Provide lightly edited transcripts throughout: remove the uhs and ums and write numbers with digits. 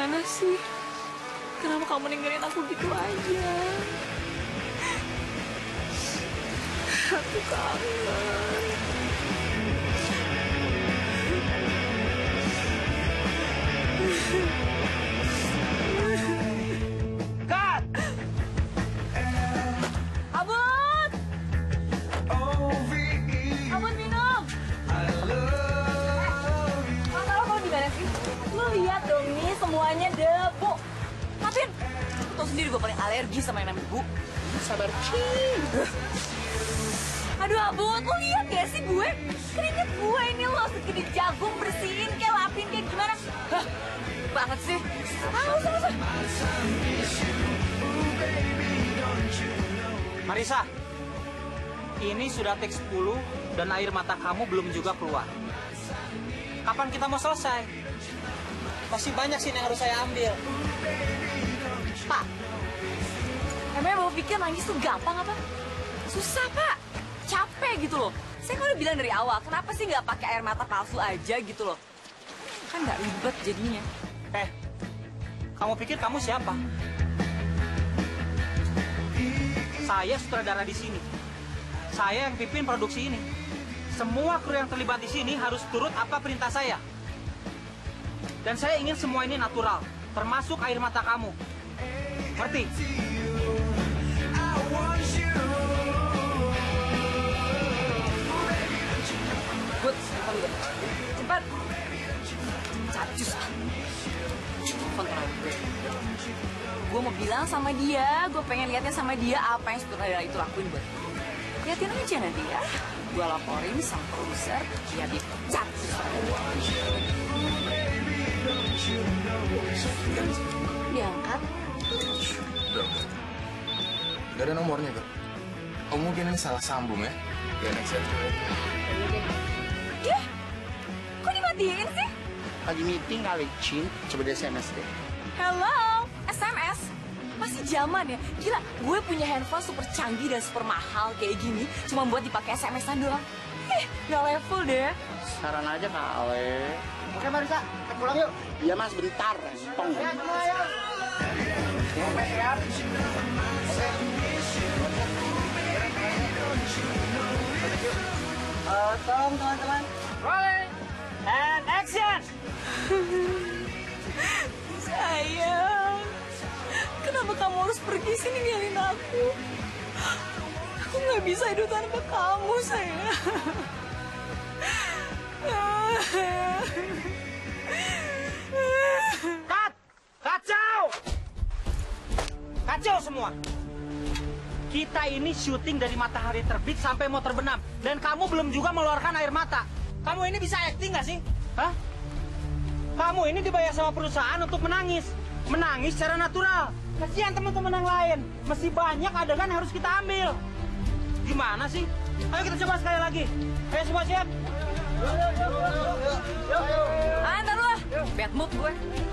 gimana sih? Kenapa kamu ninggalin aku gitu aja? Aku kangen. Kat! Abut! Abut minum! Mata lo mau gimana sih? Lo lihat dong nih semuanya debu. Maafin, aku tau sendiri gue paling alergi sama yang namanya debu. Sabar, Cing. Aduh Abut, lo lihat gak sih gue? Keringet gue ini lo segede jagung bersihin kayak lapin kayak gimana? Hah, banget sih. Usah. Marisa, ini sudah take 10 dan air mata kamu belum juga keluar. Kapan kita mau selesai? Masih banyak sih yang harus saya ambil. Pak, emangnya bapak pikir nangis tuh gampang apa? Susah Pak, capek gitu loh. Saya kan udah bilang dari awal, kenapa sih nggak pakai air mata palsu aja gitu loh? Kan nggak ribet jadinya. Kamu pikir kamu siapa? Saya sutradara di sini. Saya yang pimpin produksi ini. Semua kru yang terlibat di sini harus turut apa perintah saya. Dan saya ingin semua ini natural, termasuk air mata kamu. Ngerti? Good, cepat. Cacus. Gue mau bilang sama dia, gue pengen lihatnya sama dia apa yang sutradara itu lakuin buat gue. Lihatin aja nanti ya. Gue laporin sama produser, biar dia pecat. Diangkat. Gak ada nomornya, kok. Oh, mungkin ini salah sambung ya. Gak next ya. Ya, kok dimatiin sih? Lagi meeting kali, Cin. Coba di SMS deh. Hello, SMS? Masih zaman ya? Gila, gue punya handphone super canggih dan super mahal kayak gini cuma buat dipakai SMS-an doang. Gak level deh. Saran aja kali. Oke, Marisa, kita pulang yuk. Iya, Mas, bentar. Tong. Ya, semua ya. Tolong teman-teman. Rolling and action. Sayang, kenapa kamu harus pergi sih ninggalin aku? Aku nggak bisa hidup tanpa kamu, sayang. Cut! Kacau! Kacau semua. Kita ini syuting dari matahari terbit sampai mau terbenam. Dan kamu belum juga mengeluarkan air mata. Kamu ini bisa acting nggak sih? Hah? Kamu ini dibayar sama perusahaan untuk menangis. Menangis secara natural. Kasihan teman-teman yang lain. Masih banyak adegan yang harus kita ambil. Gimana sih? Ayo kita coba sekali lagi. Ayo semua siap? Ntar lu lah, bad mood gue.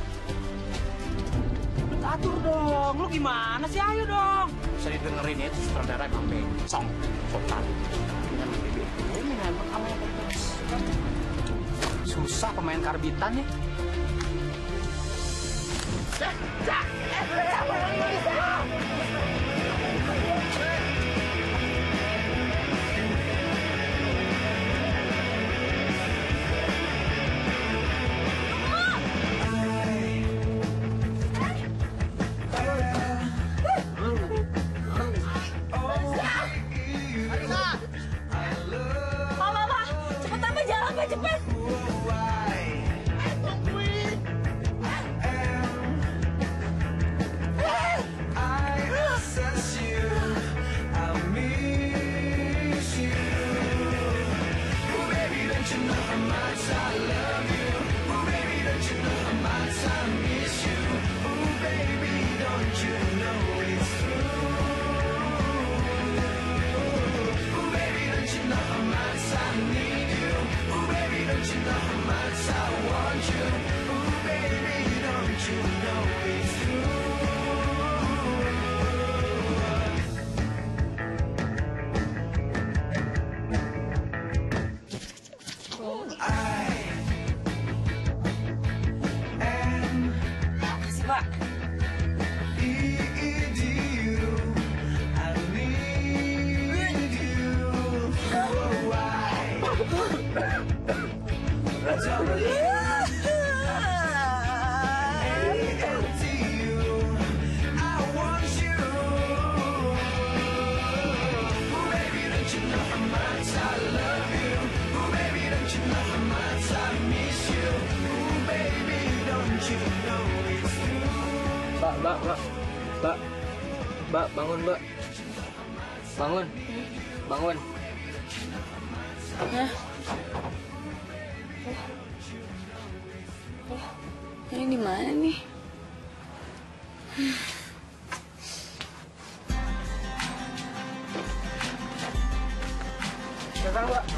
Atur dong, lu gimana sih? Ayo dong. Bisa didengerin ya, itu sutradara sampai song. Sopan. Dengan BB. Ini memang kamu yang terus. Susah pemain karbitan ya. Apa? Cepetan Pak, jalan Pak, cepet. Mbak, bangun, Mbak. Bangun. Bangun. Hah? Ini di mana nih? Sekarang, Mbak.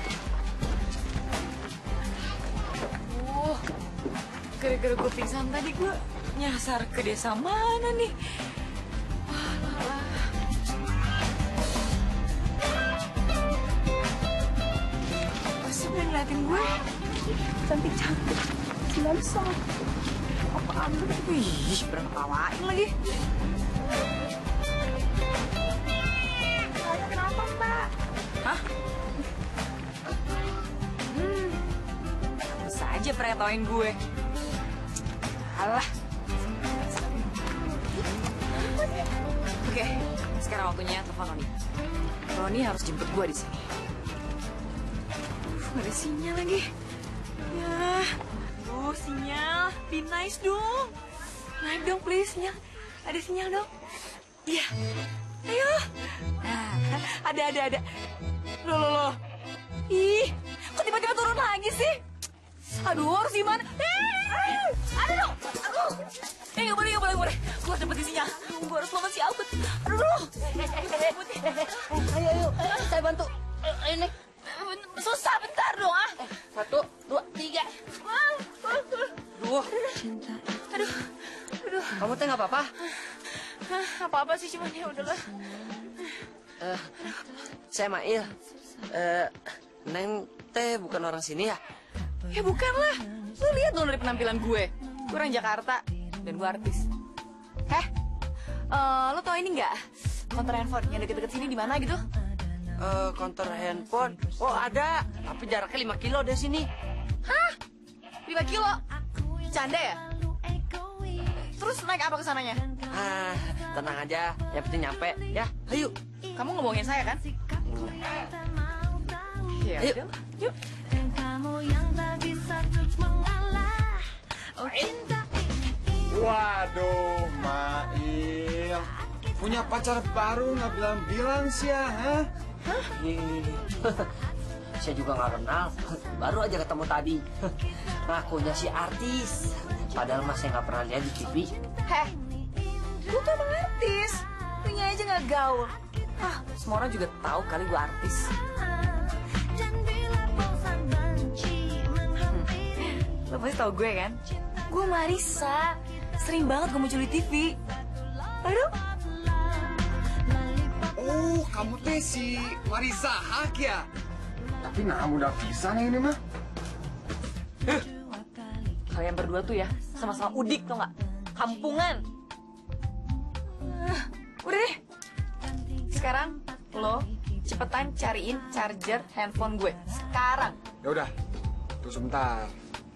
Gara-gara gue pingsan tadi gue nyasar ke desa mana nih? Pasti udah ngeliatin gue. Cantik-cantik. Langsung. Apaan tuh? Wih, berangkawain lagi. Saya kenapa, Mbak? Hah? Bisa aja peretawain gue. Alah. Oke, sekarang waktunya telepon Roni. Roni harus jemput gue di sini. Gak ada sinyal lagi. Ya, sinyal. Be nice dong. Naik dong, please, sinyal. Ada sinyal dong. Iya. Ayo. Nah, ada. Loh. Ih, kok tiba-tiba turun lagi sih? Aduh, harus gimana? Ada dong. Aduh. Nggak boleh. Gue harus dapetin sinyal. Gue harus lawan si Albert. Aduh. Ayo, saya bantu. Ini. Susah, bentar dong, ah. 1, 2, 3. Aduh. Kamu teh nggak apa-apa? Apa-apa sih, cuman ya udahlah. Saya Mail. Neng teh bukan orang sini ya? Ya bukan lah. Lu lihat dong dari penampilan gue. Gue orang Jakarta dan gue artis. Lo tau ini nggak? Konter handphone yang deket-deket sini di mana gitu? Konter handphone. Oh ada, tapi jaraknya 5 kilo dari sini. Hah? 5 kilo? Canda ya? Terus naik apa ke sananya? Tenang aja, yang penting nyampe ya. Ayo. Kamu ngomongin saya kan? Ya Ayo. udah. Yuk. Waduh, Mail. Punya pacar baru nggak bilang-bilang sih ya, ha? Saya juga nggak kenal, baru aja ketemu tadi. Ngakunya si artis, padahal mas saya nggak pernah lihat di TV. Gue tuh emang artis. Punya aja nggak gaul. Semua orang juga tahu kali gue artis. Lo pasti tahu gue kan? Gue Marisa. Sering banget gue muncul di TV. Aduh. Oh, kamu teh si Marisa Hak ya? Tapi nah udah pisah nih ini mah. Kalian berdua tuh ya, sama-sama udik tau nggak? Kampungan. Udah deh. Sekarang lo cepetan cariin charger handphone gue. Sekarang. Ya udah, tunggu sebentar.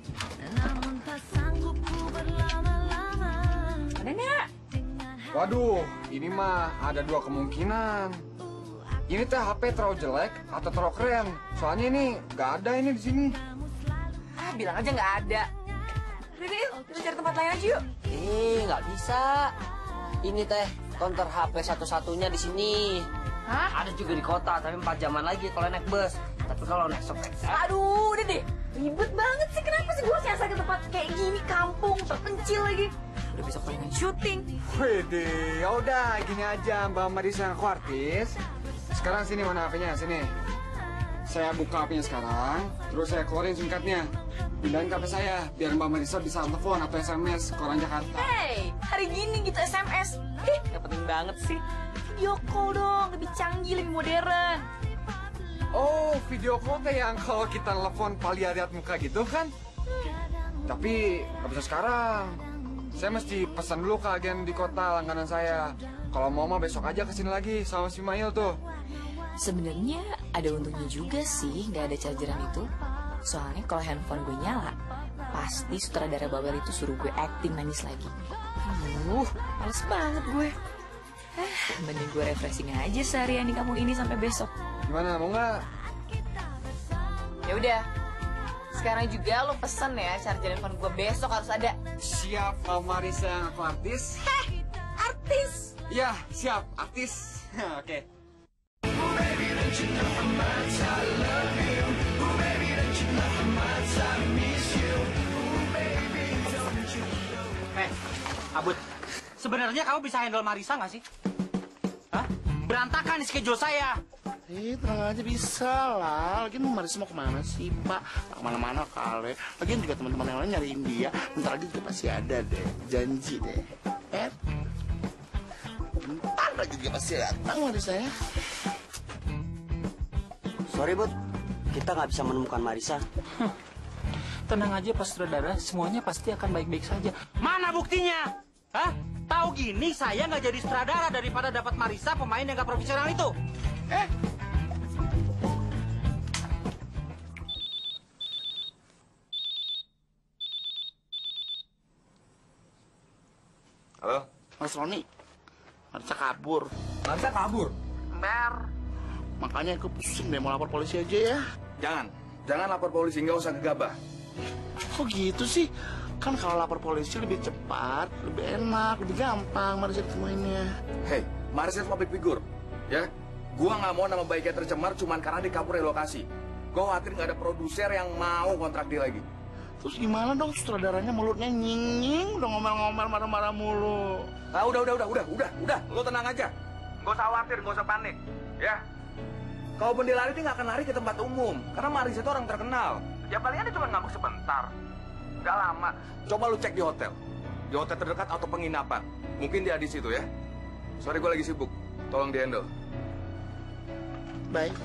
Ada nggak? Waduh, ini mah ada 2 kemungkinan. Ini teh HP terlalu jelek atau terlalu keren. Soalnya ini nggak ada ini di sini. Bilang aja nggak ada. Udah deh, yuk. Kita cari tempat lain aja yuk. Nggak bisa. Ini teh konter HP satu-satunya di sini. Hah? Ada juga di kota, tapi 4 jaman lagi kalau naik bus. Tapi kalau naik sepeda, Aduh, udah deh. Ribet banget sih. Kenapa sih gue nyasar ke tempat kayak gini, kampung, terpencil lagi. Udah besok palingan syuting. Wede, ya udah gini aja Mbak Marisa aku artis. Sekarang sini mana HP-nya? Sini. Saya buka HP-nya sekarang, terus saya keluarin SIM card-nya. Pindahin ke HP saya, biar Mbak Marisa bisa telepon atau SMS ke orang Jakarta. Hey, hari gini gitu SMS. Gak penting banget sih. Video call dong, lebih canggih, lebih modern. Oh, video call teh yang kalau kita telepon lihat muka gitu kan? Tapi nggak bisa sekarang. Saya mesti pesan dulu ke agen di kota langganan saya. Kalau mau mah besok aja kesini lagi sama si Mail tuh. Sebenarnya ada untungnya juga sih nggak ada chargeran itu. Soalnya kalau handphone gue nyala, pasti sutradara Bawel itu suruh gue acting nangis lagi. Males banget gue. Mending gue refreshing aja seharian di kampung ini sampai besok. Gimana, mau nggak? Ya udah. Sekarang juga lo pesen ya charger handphone gue besok harus ada. Siap, Mbak Marisa yang aku artis. artis. Ya, siap, artis. Oke. Abut, sebenarnya kamu bisa handle Marisa nggak sih? Hah? Berantakan nih schedule saya. Tenang aja bisa lah. Lagian Marisa mau kemana sih, Pak? Nggak kemana-mana kali. Lagian juga teman-teman yang lain nyariin dia. Bentar lagi juga pasti ada deh. Janji deh. Bentar lagi juga pasti datang Marisa ya. Sorry, Bud. Kita nggak bisa menemukan Marisa. Tenang aja, Pak Sutradara. Semuanya pasti akan baik-baik saja. Mana buktinya? Hah? Tahu gini saya nggak jadi sutradara daripada dapat Marisa, pemain yang nggak profesional itu. Halo? Mas Roni, Marisa kabur. Marisa kabur? Makanya aku pusing deh, mau lapor polisi aja ya. Jangan lapor polisi, nggak usah gegabah. Kok gitu sih? Kan kalau lapor polisi lebih cepat, lebih enak, lebih gampang Marisa ditemuinnya. Hei, Marisa itu public figure, ya? Gua nggak mau nama baiknya tercemar cuman karena dia kabur dari lokasi. Gua khawatir nggak ada produser yang mau kontrak dia lagi. Terus gimana dong sutradaranya mulutnya nying-nying, udah ngomel-ngomel marah-marah mulu. Ah, udah. Lo tenang aja. Nggak usah khawatir, nggak usah panik, ya? Kalau dia lari, dia nggak akan lari ke tempat umum. Karena Marisa itu orang terkenal. Ya palingan dia cuma ngambek sebentar. Nggak lama. Coba lu cek di hotel. Di hotel terdekat atau penginapan. Mungkin dia di situ ya. Sorry, gue lagi sibuk. Tolong di-handle. Baik.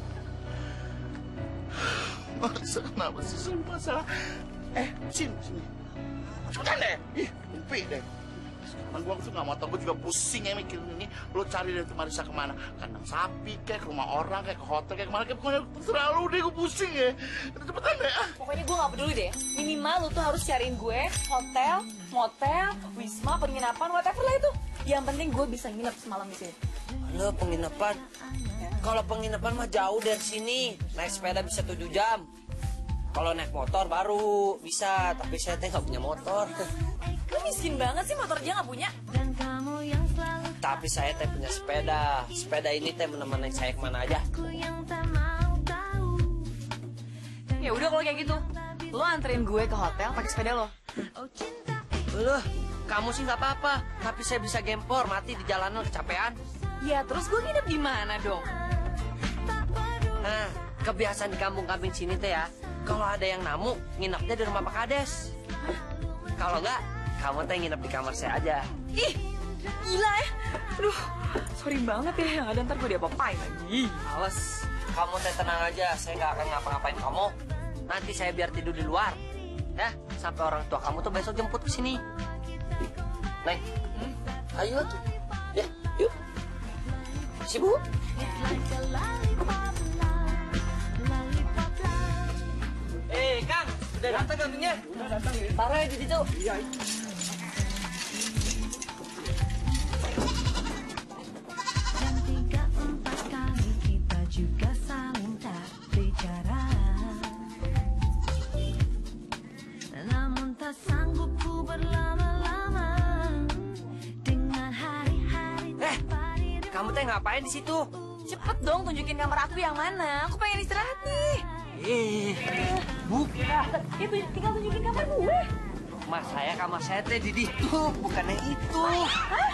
Marisa kenapa sih selalu masalah? Sini. Cepetan deh. Ih, mimpi deh. Sekarang gua tuh nggak mau tau, gua juga pusing ya mikirin ini. Lo cari deh tuh Marisa kemana? Kandang sapi, kayak ke rumah orang, kayak ke hotel, kayak kemana? Kayak pokoknya terserah lu deh, gua pusing ya. Cepetan deh. Pokoknya gue gak peduli deh. Minimal lu tuh harus cariin gue hotel, motel, wisma, penginapan, whatever lah itu. Yang penting gue bisa nginep semalam di sini. Halo, penginapan. Kalau penginapan mah jauh dari sini. Naik sepeda bisa 7 jam. Kalau naik motor baru bisa, tapi saya teh nggak punya motor. Lu miskin banget sih, motor dia gak punya. Tapi saya teh punya sepeda. Sepeda ini teh menemani saya kemana aja. Ya udah kalau kayak gitu, lo anterin gue ke hotel pakai sepeda lo. Loh, kamu sih nggak apa-apa. Tapi saya bisa gempor, mati di jalanan kecapean. Ya terus gue nginep di mana dong? Nah, kebiasaan di kampung kambing sini teh ya. Kalau ada yang namu, nginepnya di rumah Pak Kades. Kalau nggak, kamu teh nginep di kamar saya aja. Ih, gila ya. Aduh, sorry banget ya, yang ada ntar gue diapa-apain lagi. Awas, kamu teh tenang aja, saya nggak akan ngapa-ngapain kamu. Nanti saya biar tidur di luar. Ya, sampai orang tua kamu tuh besok jemput ke sini. Neng, ayo tuh. Ya, yuk. Sibuk. Kang, udah datang kambingnya? Udah datang ya. Taruh ya di situ. Iya. Dan 3-4 kali kita juga saling tak bicara. Namun tak sanggup ku berlama-lama dengan hari-hari tanpa dirimu. Kamu teh ngapain di situ? Cepet dong tunjukin kamar aku yang mana. Aku pengen istirahat nih. Bukan. Ya tinggal tunjukin kamar gue. Mas saya kamar saya teh di situ, bukan yang itu. Hah?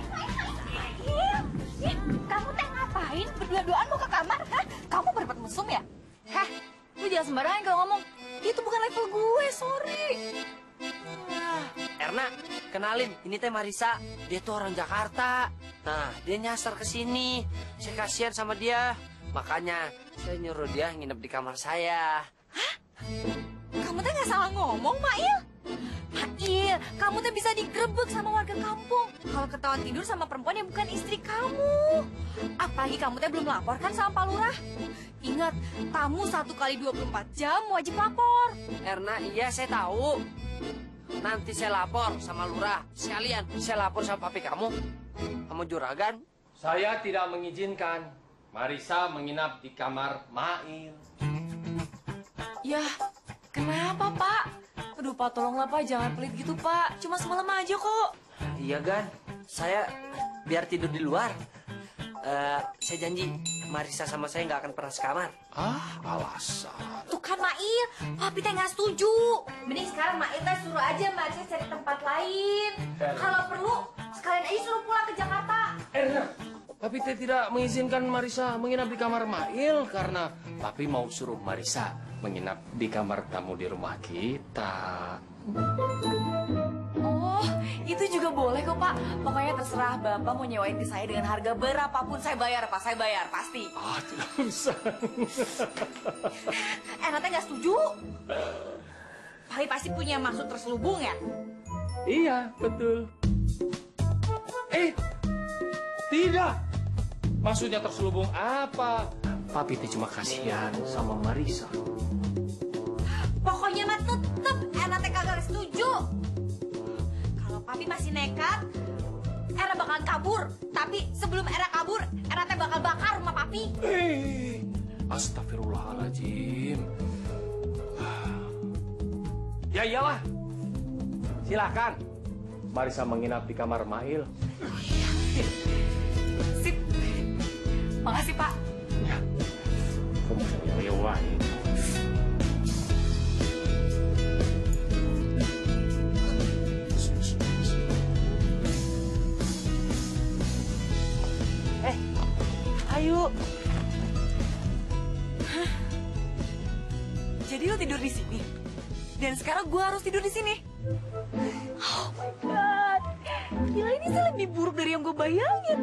Kamu teh ngapain? Berdua-duaan mau ke kamar? Hah? Kamu berempat mesum ya? Hah? Lu jangan sembarangan kalau ngomong. Itu bukan level gue, sorry. Erna, kenalin, ini teh Marisa. Dia tuh orang Jakarta. Nah, dia nyasar ke sini. Saya kasihan sama dia. Makanya saya nyuruh dia nginep di kamar saya. Kamu teh nggak salah ngomong, Mail. Mail, kamu teh bisa digerebek sama warga kampung kalau ketahuan tidur sama perempuan yang bukan istri kamu. Apalagi kamu teh belum lapor kan sama Pak Lurah. Ingat, tamu 1 kali 24 jam wajib lapor. Erna, iya saya tahu. Nanti saya lapor sama Lurah. Sekalian saya lapor sama papi kamu. Kamu juragan. Saya tidak mengizinkan Marisa menginap di kamar Mail. Ya, kenapa, Pak? Aduh, Pak, tolonglah, Pak. Jangan pelit gitu, Pak. Cuma semalam aja kok. Iya, Gan. Saya biar tidur di luar. Saya janji Marisa sama saya nggak akan pernah sekamar. Ah, alasan. Tuh kan Mail, papi teh nggak setuju. Mending sekarang Mail teh suruh aja Marisa cari tempat lain. Kalau perlu sekalian aja suruh pulang ke Jakarta. Erna, Papi teh tidak mengizinkan Marisa menginap di kamar Mail karena Papi mau suruh Marisa menginap di kamar tamu di rumah kita. Oh, itu juga boleh kok Pak. Pokoknya terserah Bapak mau nyewain ke saya dengan harga berapapun saya bayar Pak. Saya bayar pasti. Ah, tidak usah. Nanti nggak setuju. Papi pasti punya maksud terselubung ya? Iya, betul. Tidak. Maksudnya terselubung apa? Papi teh cuma kasihan sama Marisa. Pokoknya mah tetep Erna teh kagak setuju. Kalau papi masih nekat, Erna bakalan kabur. Tapi sebelum Erna kabur, Erna teh bakal bakar rumah papi. Astagfirullahaladzim. Ya iyalah. Silakan. Marisa menginap di kamar Mail. Sip. Makasih Pak. Ya. Kamu lewat. Ayo. Hah? Jadi lo tidur di sini? Dan sekarang gue harus tidur di sini? Oh my God. Gila, ini sih lebih buruk dari yang gue bayangin.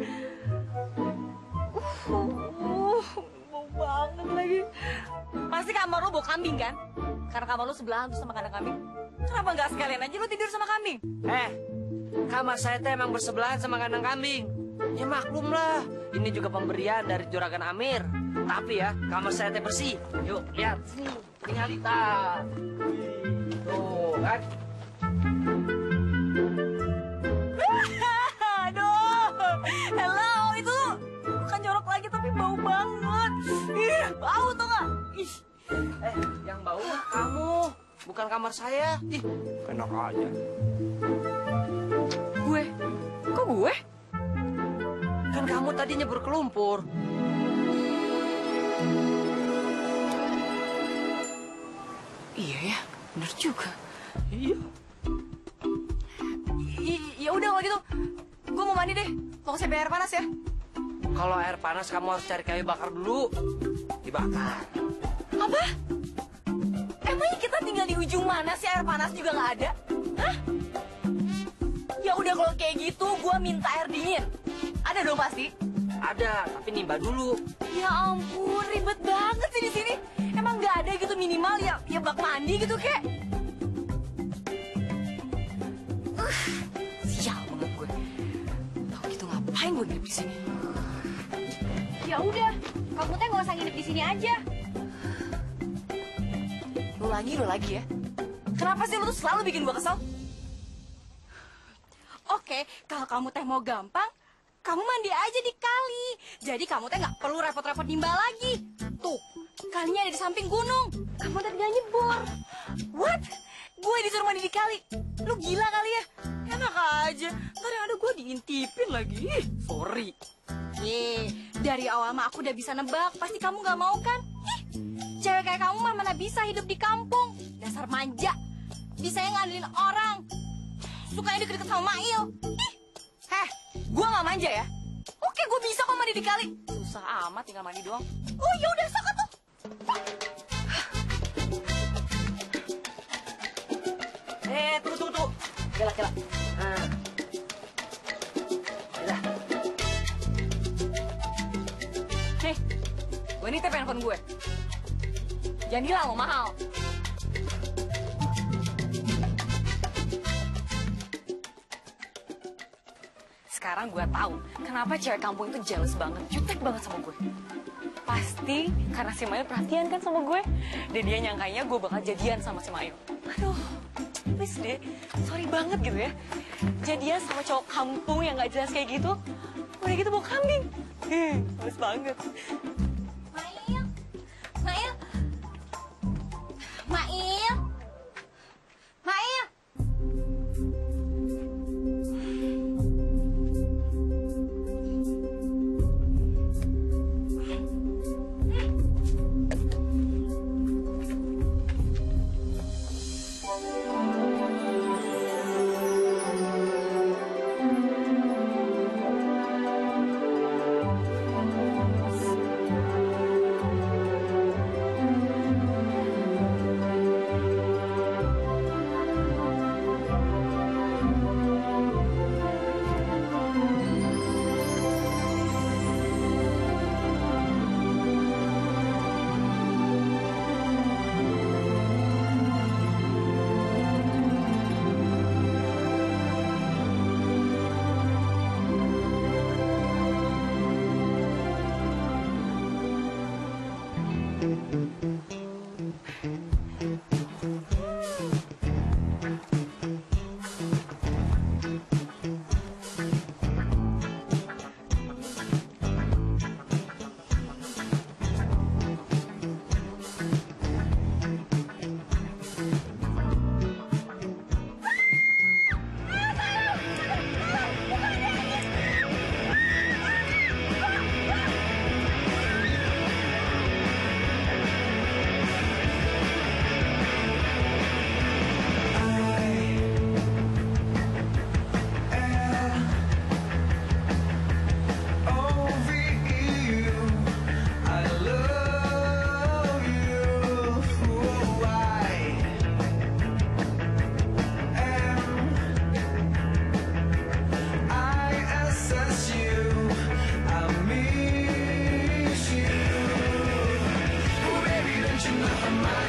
Bau banget lagi. Pasti kamar lo bau kambing kan? Karena kamar lo sebelahan tuh sama kandang kambing. Kenapa nggak sekalian aja lo tidur sama kambing? Kamar saya teh emang bersebelahan sama kandang kambing. Ya maklum lah, ini juga pemberian dari Juragan Amir. Tapi ya, kamar saya teh bersih. Yuk, lihat sini, tinggal lihat. Tuh, kan? Aduh, hello, itu bukan jorok lagi tapi bau banget. Ih, bau tuh nggak? Ih, Yang bau mah kamu, bukan kamar saya. Ih, enak aja. gue, kok gue? Kan kamu tadinya berkelumpur. Iya ya, bener juga. Iya. Ya udah kalau gitu, gue mau mandi deh. Mau saya air panas ya? Kalau air panas kamu harus cari kayu bakar dulu. Dibakar. Apa? Emangnya kita tinggal di ujung mana sih air panas juga nggak ada? Hah? Ya udah kalau kayak gitu, gue minta air dingin. Ada dong pasti. Ada, tapi nimba dulu. Ya ampun, ribet banget sih di sini. Emang nggak ada gitu minimal ya bak mandi gitu kek. Sial banget gue. Tahu gitu ngapain gue nginep di sini? Ya udah, kamu teh nggak usah nginep di sini aja. Lo lagi ya. Kenapa sih lo tuh selalu bikin gue kesel? Oke, kalau kamu teh mau gampang, kamu mandi aja di kali. Jadi kamu teh nggak perlu repot-repot nimba lagi. Tuh, kalinya ada di samping gunung. Kamu teh tinggal nyebur. What? Gue disuruh mandi di kali. Lu gila kali ya? Enak aja. Ntar yang ada gue diintipin lagi. Sorry. Dari awal mah aku udah bisa nebak. Pasti kamu nggak mau kan? Cewek kayak kamu mah mana bisa hidup di kampung. Dasar manja. Bisanya ngandelin orang. Sukanya deket-deket sama Mail. Gue gak manja ya. Oke, gue bisa kok mandi di kali. Susah amat tinggal mandi doang. Oh ya udah, sok tuh. Tunggu. Kela. Nah. Udah. Gue ini tep handphone gue. Jangan hilang lo, mahal. Sekarang gue tahu kenapa cewek kampung itu jealous banget, jutek banget sama gue. Pasti karena si Mayu perhatian kan sama gue. Dan dia nyangkanya gue bakal jadian sama si Mayu. Aduh, please deh, sorry banget gitu ya. Jadian sama cowok kampung yang gak jelas kayak gitu. Udah gitu bawa kambing. Males banget. Mail.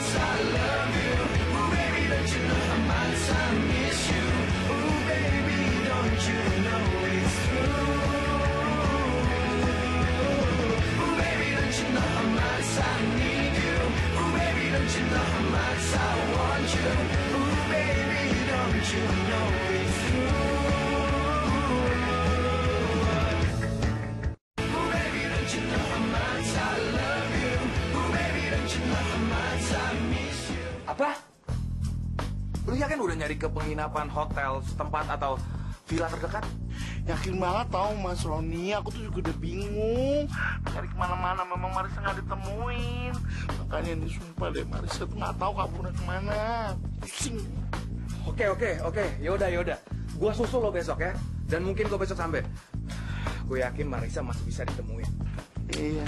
Apa? Lu yakin udah nyari ke penginapan hotel setempat atau villa terdekat? Yakin banget tau Mas Roni, aku tuh juga udah bingung. Cari kemana-mana, memang Marisa nggak ditemuin. Makanya ini sumpah deh, Marisa tuh nggak tahu kaburnya kemana. Pusing. Oke. Yaudah. Gua susul lo besok ya. Dan mungkin gua besok sampai. Gue yakin Marisa masih bisa ditemuin. Iya.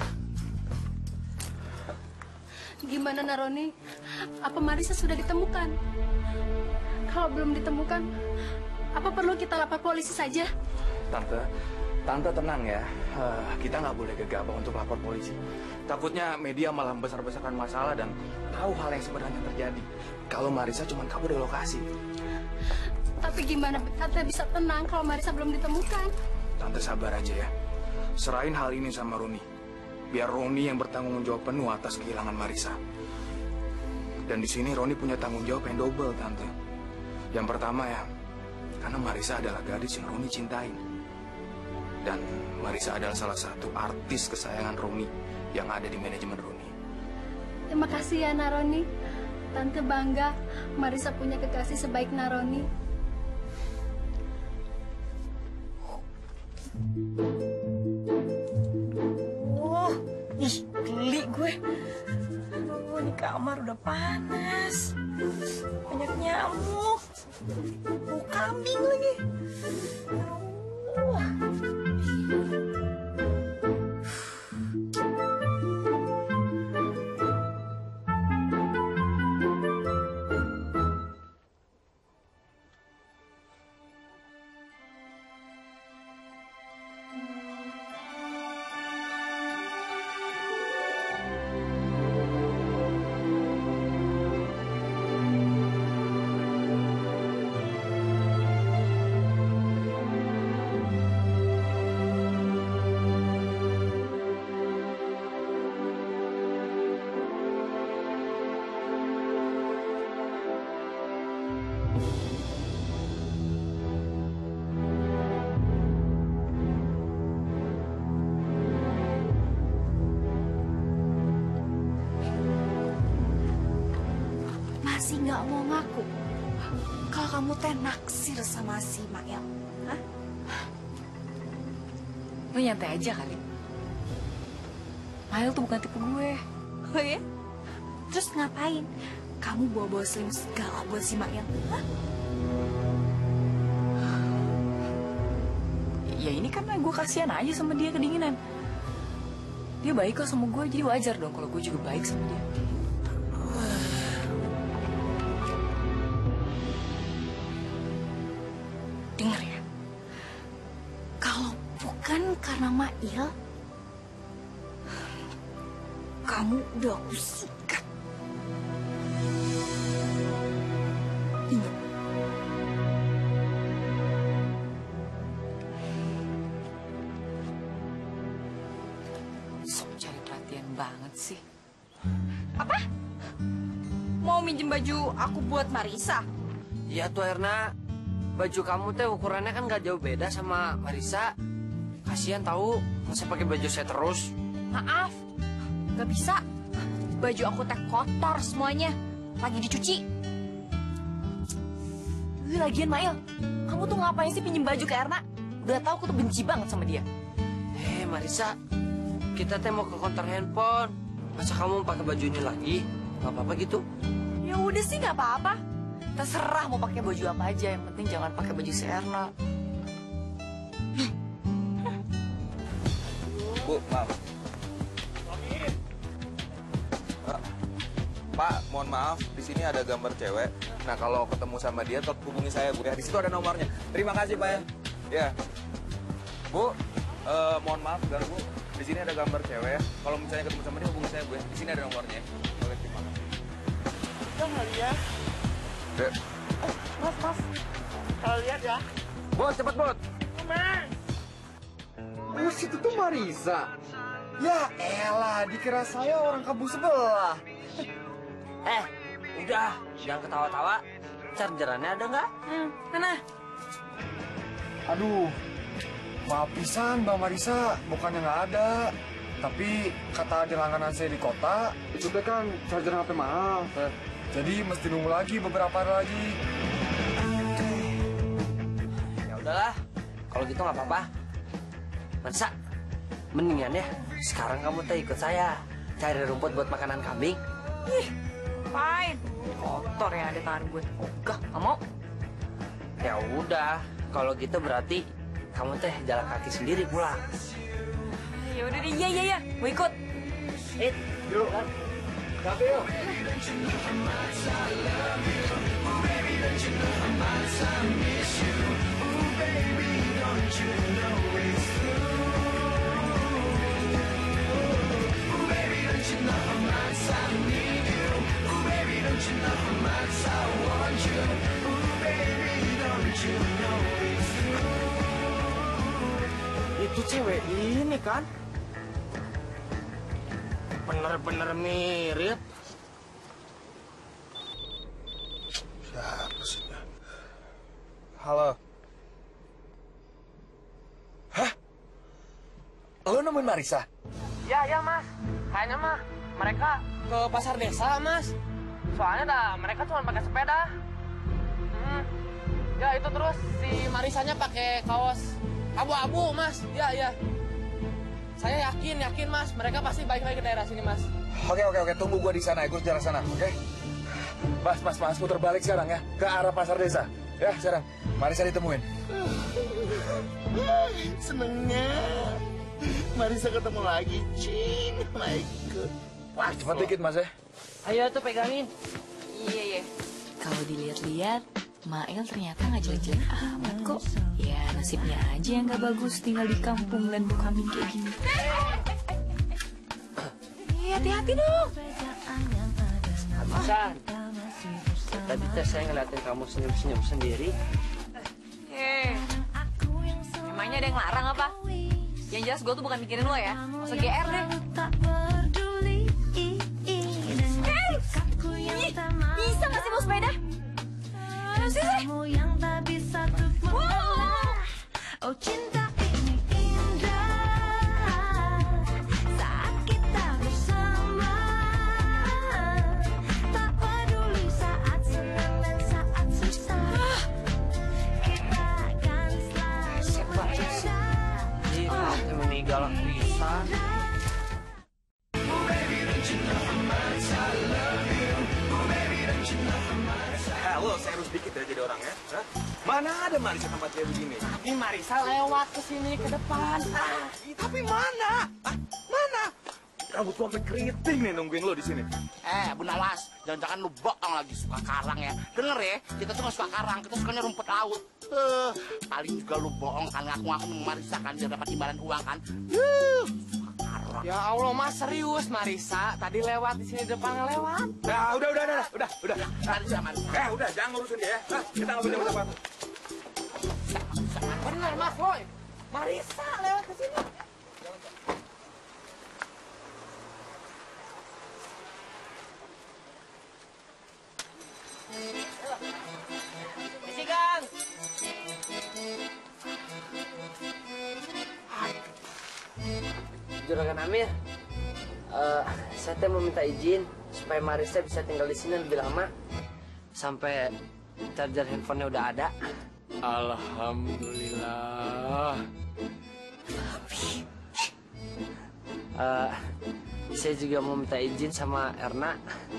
Gimana Naroni? Apa Marisa sudah ditemukan? Kalau belum ditemukan, apa perlu kita lapor polisi saja? Tante tenang ya. Kita nggak boleh gegabah untuk lapor polisi. Takutnya media malah besar-besarkan masalah dan tahu hal yang sebenarnya terjadi. Kalau Marisa cuma kabur dari lokasi. Tapi gimana Tante bisa tenang kalau Marisa belum ditemukan? Tante sabar aja ya. Serahin hal ini sama Roni. Biar Roni yang bertanggung jawab penuh atas kehilangan Marisa. Dan di sini Roni punya tanggung jawab yang double, Tante. Yang pertama ya, karena Marisa adalah gadis yang Roni cintain. Dan Marisa adalah salah satu artis kesayangan Roni yang ada di manajemen Roni. Terima kasih ya Naroni. Tante bangga Marisa punya kekasih sebaik Naroni. Ih, geli gue. Aduh, di kamar udah panas. Banyak nyamuk. Mau kambing lagi. Aduh. Masih nggak mau ngaku kalau kamu teh naksir sama si Mael? Hah? Lu nyantai aja kali. Mael tuh bukan tipe gue. Oh ya? Terus ngapain? Kamu bawa-bawa selim segala buat si Mael? Hah? Ya ini karena gue kasihan aja sama dia kedinginan. Dia baik kok sama gue, jadi wajar dong kalau gue juga baik sama dia. Dengar ya, kalau bukan karena Mail, kamu udah aku sikat. Ingat. Sok cari perhatian banget sih. Apa? Mau minjem baju aku buat Marisa? Iya tuh Erna. Baju kamu teh ukurannya kan gak jauh beda sama Marisa. Kasihan tahu, masa pakai baju saya terus. Maaf, gak bisa. Baju aku teh kotor semuanya, lagi dicuci. Lagian Mail, kamu tuh ngapain sih pinjem baju ke Erna? Udah tahu aku tuh benci banget sama dia. Marisa, kita teh mau ke konter handphone. Masa kamu pakai baju ini lagi? Gak apa-apa gitu? Ya udah sih gak apa-apa. Terserah mau pakai baju apa aja, yang penting jangan pakai baju si Erna. Bu, maaf. Pak, mohon maaf, di sini ada gambar cewek. Nah, kalau ketemu sama dia, tetap hubungi saya, Bu. Ya, di situ ada nomornya. Terima kasih, Pak ya. Ya. Bu, mohon maaf, Bu. Di sini ada gambar cewek. Kalau misalnya ketemu sama dia, hubungi saya, Bu ya. Di sini ada nomornya. Oke, terima kasih. kalian. Mas. Kalau lihat ya. Bot, cepet Bot. Mas. Oh, situ tuh Marisa. Ya elah, dikira saya orang kampung sebelah. Udah, jangan ketawa-tawa. Chargerannya ada nggak? Mana? Aduh, maaf pisan Mbak Marisa, bukannya nggak ada. Tapi kata di langganan saya di kota, itu teh kan charger HP mahal. Jadi mesti nunggu lagi beberapa hari lagi. Ya udahlah, kalau gitu nggak apa-apa. Marisa, mendingan ya sekarang kamu teh ikut saya cari rumput buat makanan kambing. Ih, fine. Kotor ya ada tangan gue. Ogah, nggak mau. Ya udah, kalau gitu berarti kamu teh jalan kaki sendiri pulang. Ya udah deh, iya. Gue ikut. Yuk, tapi yuk. Itu cewek ini kan? Bener-bener mirip. Siapa sih? Halo. Hah? Lo nemuin Marisa? Ya mas. Kayaknya mah mereka ke pasar desa mas. Soalnya mereka cuma pakai sepeda. Ya itu terus si Marisanya pakai kaos abu-abu mas. Ya. Saya yakin mas, mereka pasti baik-baik ke daerah sini mas. Oke, tunggu gua di sana, gue jalan sana, oke? Mas, putar balik sekarang ya, ke arah pasar desa. Ya, sekarang, Marisa ditemuin. Senengnya Marisa ketemu lagi, Cing. My God. Wah, cepat dikit mas ya. Ayo tuh pegangin. Iya. Kalau dilihat-lihat, Mail ternyata nggak jelek-jelek amat kok. Ya nasibnya aja yang nggak bagus tinggal di kampung dan kambing kayak gini. Hati-hati dong. Habisan. Tadi teh saya ngeliatin kamu senyum-senyum sendiri. Emangnya ada yang larang apa? Yang jelas gue tuh bukan mikirin lo ya. Masa GR deh. Bisa nggak sih bawa sepeda? Kamu yang tak bisa tuh mengalah. Oh cinta ini indah saat kita bersama. Tak peduli saat senang dan saat susah, kita akan selalu berbeda. Emang ini galak bisa. Lo serius dikit ya jadi orang ya? Hah? Mana ada Marisa tempat kayak begini? Tapi Marisa lewat ke sini ke depan. Tapi mana? Mana? Rambut gua sampai keriting nih nungguin lo di sini. Bu Nawas, jangan-jangan lu bohong lagi suka karang ya. Denger ya, kita tuh gak suka karang, kita sukanya rumput laut. Paling juga lu bohong kan, ngaku-ngaku sama Marisa kan, biar dapat imbalan uang kan. Suka karang. Ya Allah mas, serius Marisa. Tadi lewat di sini depan ngelewat. Nah, udah. Marisa. Udah, jangan ngurusin dia ya. Hah? Kita nggak punya apa. Bener mas, boy. Marisa lewat ke sini. Isi Kang. Juragan Amir, saya teh mau minta izin supaya Marisa bisa tinggal di sini lebih lama sampai charger handphonenya udah ada. Alhamdulillah. Saya juga mau minta izin sama Erna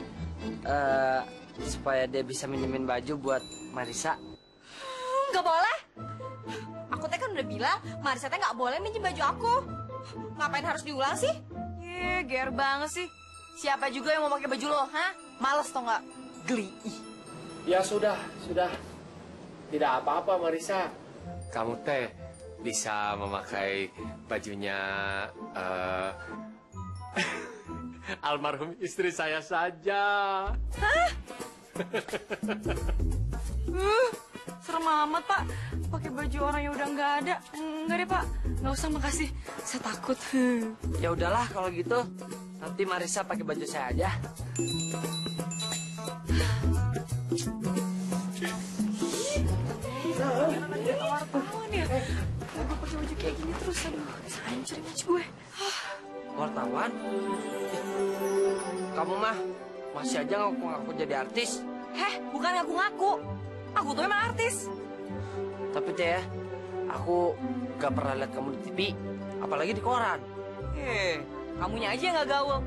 supaya dia bisa minjemin baju buat Marisa. Nggak boleh. Aku teh kan udah bilang Marisa teh nggak boleh minjem baju aku. Ngapain harus diulang sih? Ger banget sih. Siapa juga yang mau pakai baju lo, hah? Males tau nggak? Geli. Ya sudah. Tidak apa-apa Marisa. Kamu teh bisa memakai bajunya almarhum istri saya saja. Hah? Serem amat, Pak. Pakai baju orang yang udah nggak ada. Enggak deh, Pak. Nggak usah, makasih. Saya takut. Ya udahlah kalau gitu. Nanti Marisa pakai baju saya aja. Wartawan ya? Gue pakai baju kayak gini terus, aduh. Bisa hancur image gue. Wartawan? Kamu mah masih aja ngaku-ngaku jadi artis. Bukan ngaku-ngaku. Aku tuh emang artis. Tapi Teh, aku gak pernah lihat kamu di TV, apalagi di koran. Kamunya aja yang nggak gaul.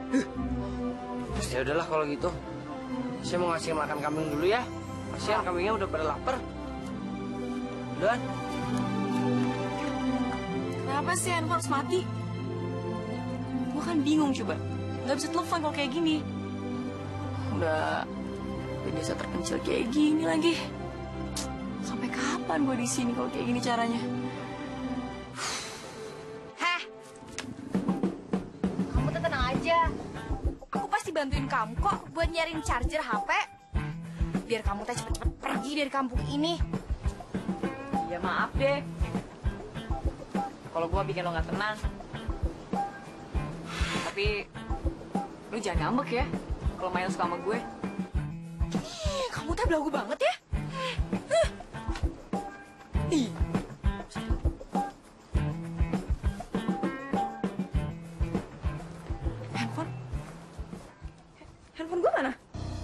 Ya udahlah kalau gitu. Saya mau ngasih makan kambing dulu ya. Kasihan kambingnya udah pada lapar. Duluan. Kenapa sih handphone harus mati? Gue kan bingung coba. Nggak bisa telepon kalau kayak gini. Udah di desa terpencil kayak gini lagi. Sampai kapan gue di sini kalau kayak gini caranya? Kamu tuh tenang aja. Aku pasti bantuin kamu kok buat nyariin charger HP. Biar kamu teh cepet-cepet pergi dari kampung ini. Ya maaf deh. Kalau gue bikin lo nggak tenang. Tapi lu jangan ngambek ya. Kalau main suka sama gue. Kamu tuh belagu banget ya. Handphone gue mana?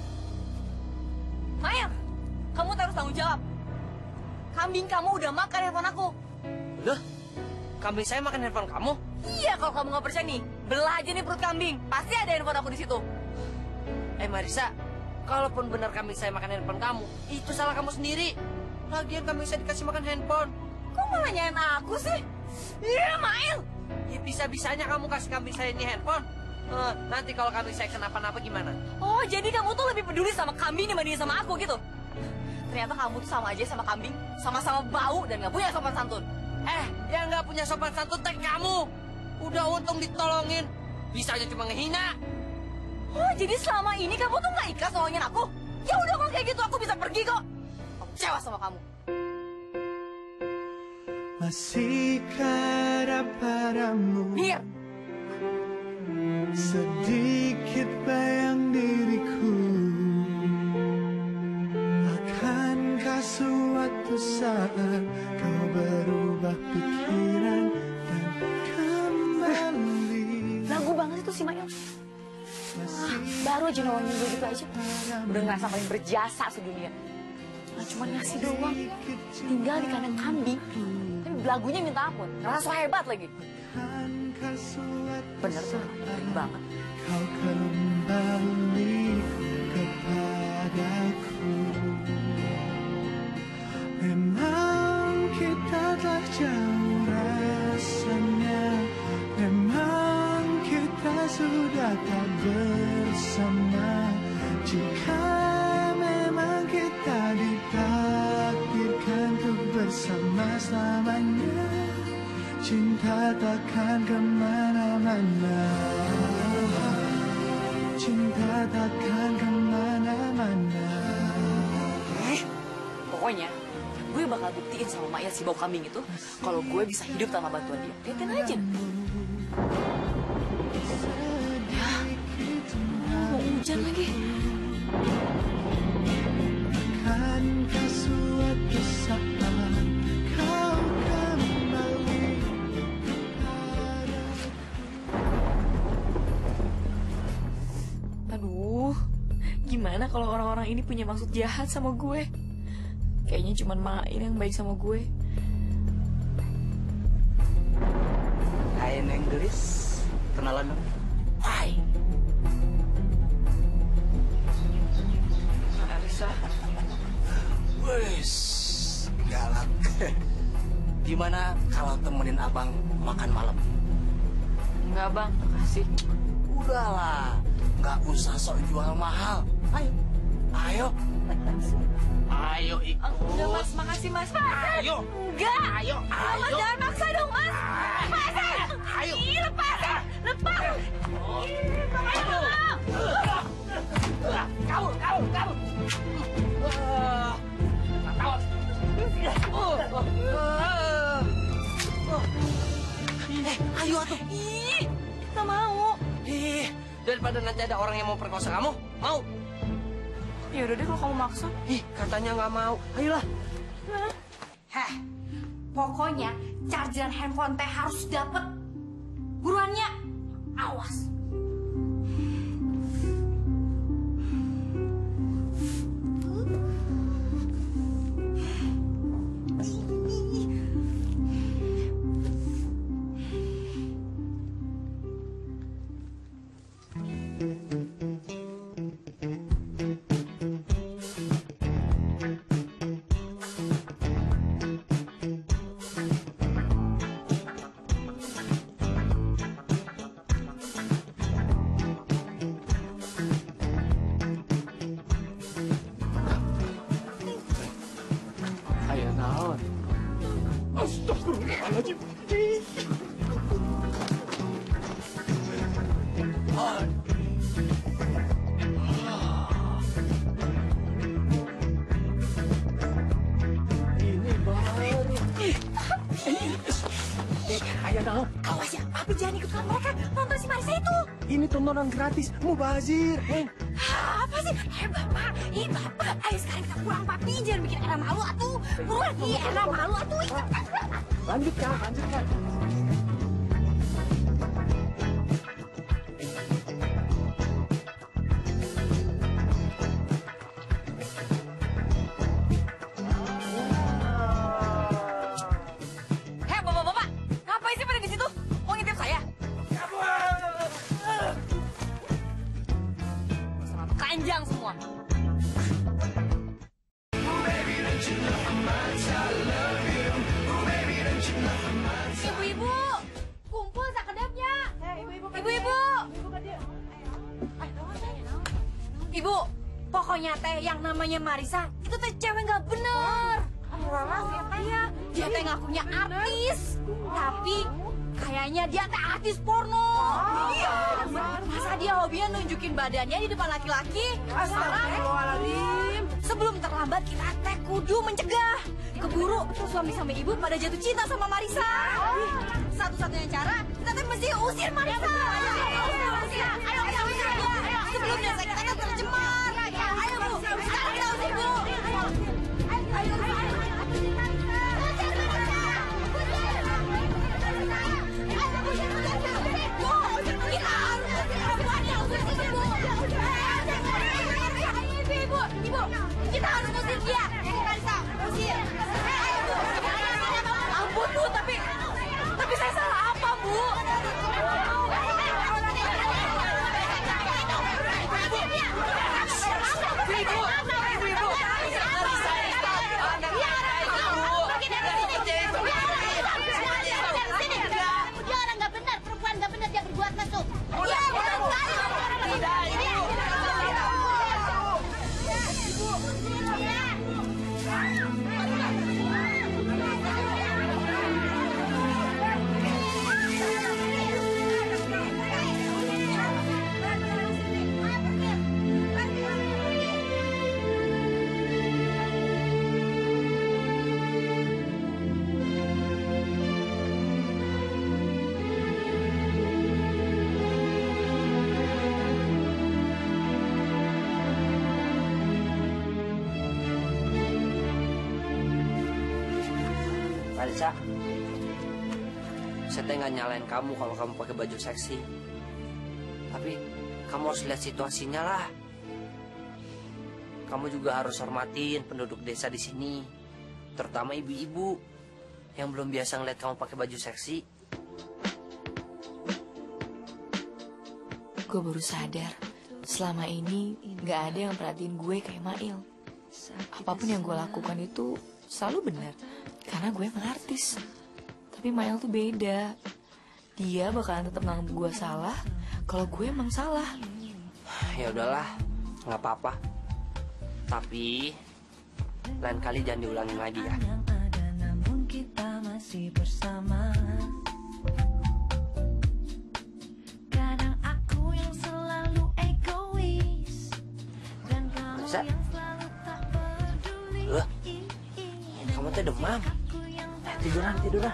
Maya, kamu harus tanggung jawab. Kambing kamu udah makan handphone aku. Loh? Kambing saya makan handphone kamu? Iya, kalau kamu nggak percaya nih, belah aja nih perut kambing. Pasti ada handphone aku di situ. Marisa, kalaupun benar kambing saya makan handphone kamu, itu salah kamu sendiri. Lagian kambing saya dikasih makan handphone. Kok malah nyanyiin aku sih? Iya, Mail. Ya, bisa-bisanya kamu kasih kambing saya ini handphone. Nanti kalau kambing saya kenapa-napa gimana? Oh, jadi kamu tuh lebih peduli sama kambing dibanding sama aku gitu? Ternyata kamu tuh sama aja sama kambing, sama-sama bau dan nggak punya sopan santun. Yang nggak punya sopan santun teh kamu. Udah untung ditolongin, bisa aja cuma ngehina. Oh, jadi selama ini kamu tuh nggak ikhlas nolongin aku? Ya udah kalau kayak gitu aku bisa pergi kok. Aku kecewa sama kamu. Masihkah ada padamu Mir. sedikit bayang diriku? Akankah suatu saat kau berubah pikiran dan kembali? Lagu banget itu si Mail. Baru aja nolongin gue gitu aja. Udah ngerasa paling berjasa sedunia. Nah, cuma ngasih doang. Tinggal di kandang kambing. Tapi belagunya minta ampun. Ngerasa so hebat lagi. Bener tuh, keren banget. Kau kembali kepadaku. Memang kita telah jauh rasanya. Memang kita sudah tak bersama. Jika memang kita ditakdirkan untuk bersama selamanya, cinta takkan kemana-mana. Cinta takkan kemana-mana. Pokoknya, gue bakal buktiin sama Maya si bau kambing itu kalau gue bisa hidup tanpa bantuan dia. Liatin aja. Ya, mau hujan lagi. Akankah suatu saat kau kembali? Aduh, gimana kalau orang-orang ini punya maksud jahat sama gue? Kayaknya cuma Main yang baik sama gue. Hai Inggris, kenalan dong. Hai. Marisa. Wes, galak. Gimana kalau temenin abang makan malam? Enggak bang, makasih. Udahlah, nggak usah sok jual mahal. Ayo, ayo. Ayo ikut. Enggak mas, makasih mas. Ayo. Enggak. Ayo, Mas ayo. jangan maksa dong mas. Lepasin. Ayo. Ih, lepasin. Lepas. Ih, Bang, ayo, Bang. Kabur. Ayo atuh. Ih, nggak mau. Daripada nanti ada orang yang mau perkosa kamu, mau? Ya udah deh kalau kamu maksa. Katanya nggak mau. Ayolah. Heh, pokoknya charger handphone teh harus dapet. Buruannya, awas. Ayo naon. Astagfirullahaladzim. Ini baru. Ayo naon. Awas ya, Papi jangan ikut sama mereka. Nonton si Marisa itu. Ini tontonan gratis. Mubazir. Apa sih? Bapak. Bapak. Ayo sekarang kita pulang, Papi. Jangan bikin Era malu, atuh. Buruan. Era malu, atuh. Lanjutkan, lanjutkan. Hei, bapak-bapak. Ngapain sih pada di situ? Mau ngintip saya? Keranjang semua. Ibu-ibu, kumpul sakedapnya. Ibu-ibu. Ibu, pokoknya teh yang namanya Marisa itu teh cewek nggak bener. Iya, dia teh ngakunya artis, tapi kayaknya dia teh artis porno. Iya. Masa dia hobinya nunjukin badannya di depan laki-laki? Astagfirullahaladzim. Sebelum terlambat kita teh kudu mencegah. Keburu suami sama ibu pada jatuh cinta sama Marisa. Satu-satunya cara kita teh mesti usir Marisa. Ayo kita usir dia. Sebelum desa kita teh tercemar. Ayo Bu, sekarang kita usir Bu. Ayo. Ibu, kita harus usir dia. Marisa, usir. Ampun Bu, tapi saya salah apa Bu? Dia orang nggak benar, perempuan nggak benar, dia berbuat mesum. Iya, benar sekali. Tidak, Ibu. Marisa, saya nggak nyalain kamu kalau kamu pakai baju seksi. Tapi kamu harus lihat situasinya lah. Kamu juga harus hormatin penduduk desa di sini, terutama ibu-ibu yang belum biasa ngeliat kamu pakai baju seksi. Gue baru sadar, selama ini nggak ada yang perhatiin gue kayak Mail. Apapun yang gue lakukan itu selalu benar, karena gue emang artis. Tapi Mail tuh beda. Dia bakalan tetap nganggep gue salah kalau gue emang salah. Ya udahlah, nggak apa-apa. Tapi lain kali jangan diulangin lagi ya. Namun kita masih bersama. Kadang aku yang selalu egois dan kamu Marisa, yang selalu Loh, kamu teh demam. Tiduran.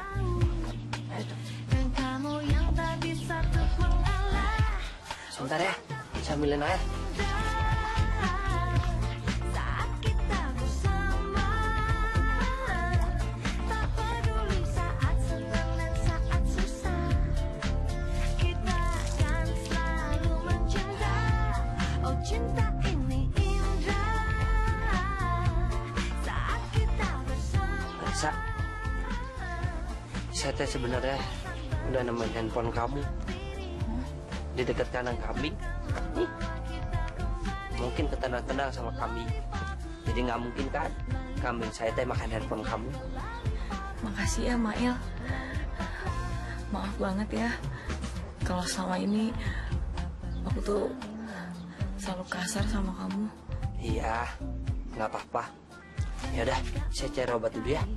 Sebentar ya, saya ambilin air. Saya teh sebenarnya udah nemuin handphone kamu di dekat kandang kambing. Nih, mungkin ketendang-tendang sama kambing. Jadi nggak mungkin kan kambing saya teh makan handphone kamu. Makasih ya, Mail. Maaf banget ya kalau selama ini aku tuh selalu kasar sama kamu. Iya, nggak apa-apa. Ya udah, saya cari obat dulu ya.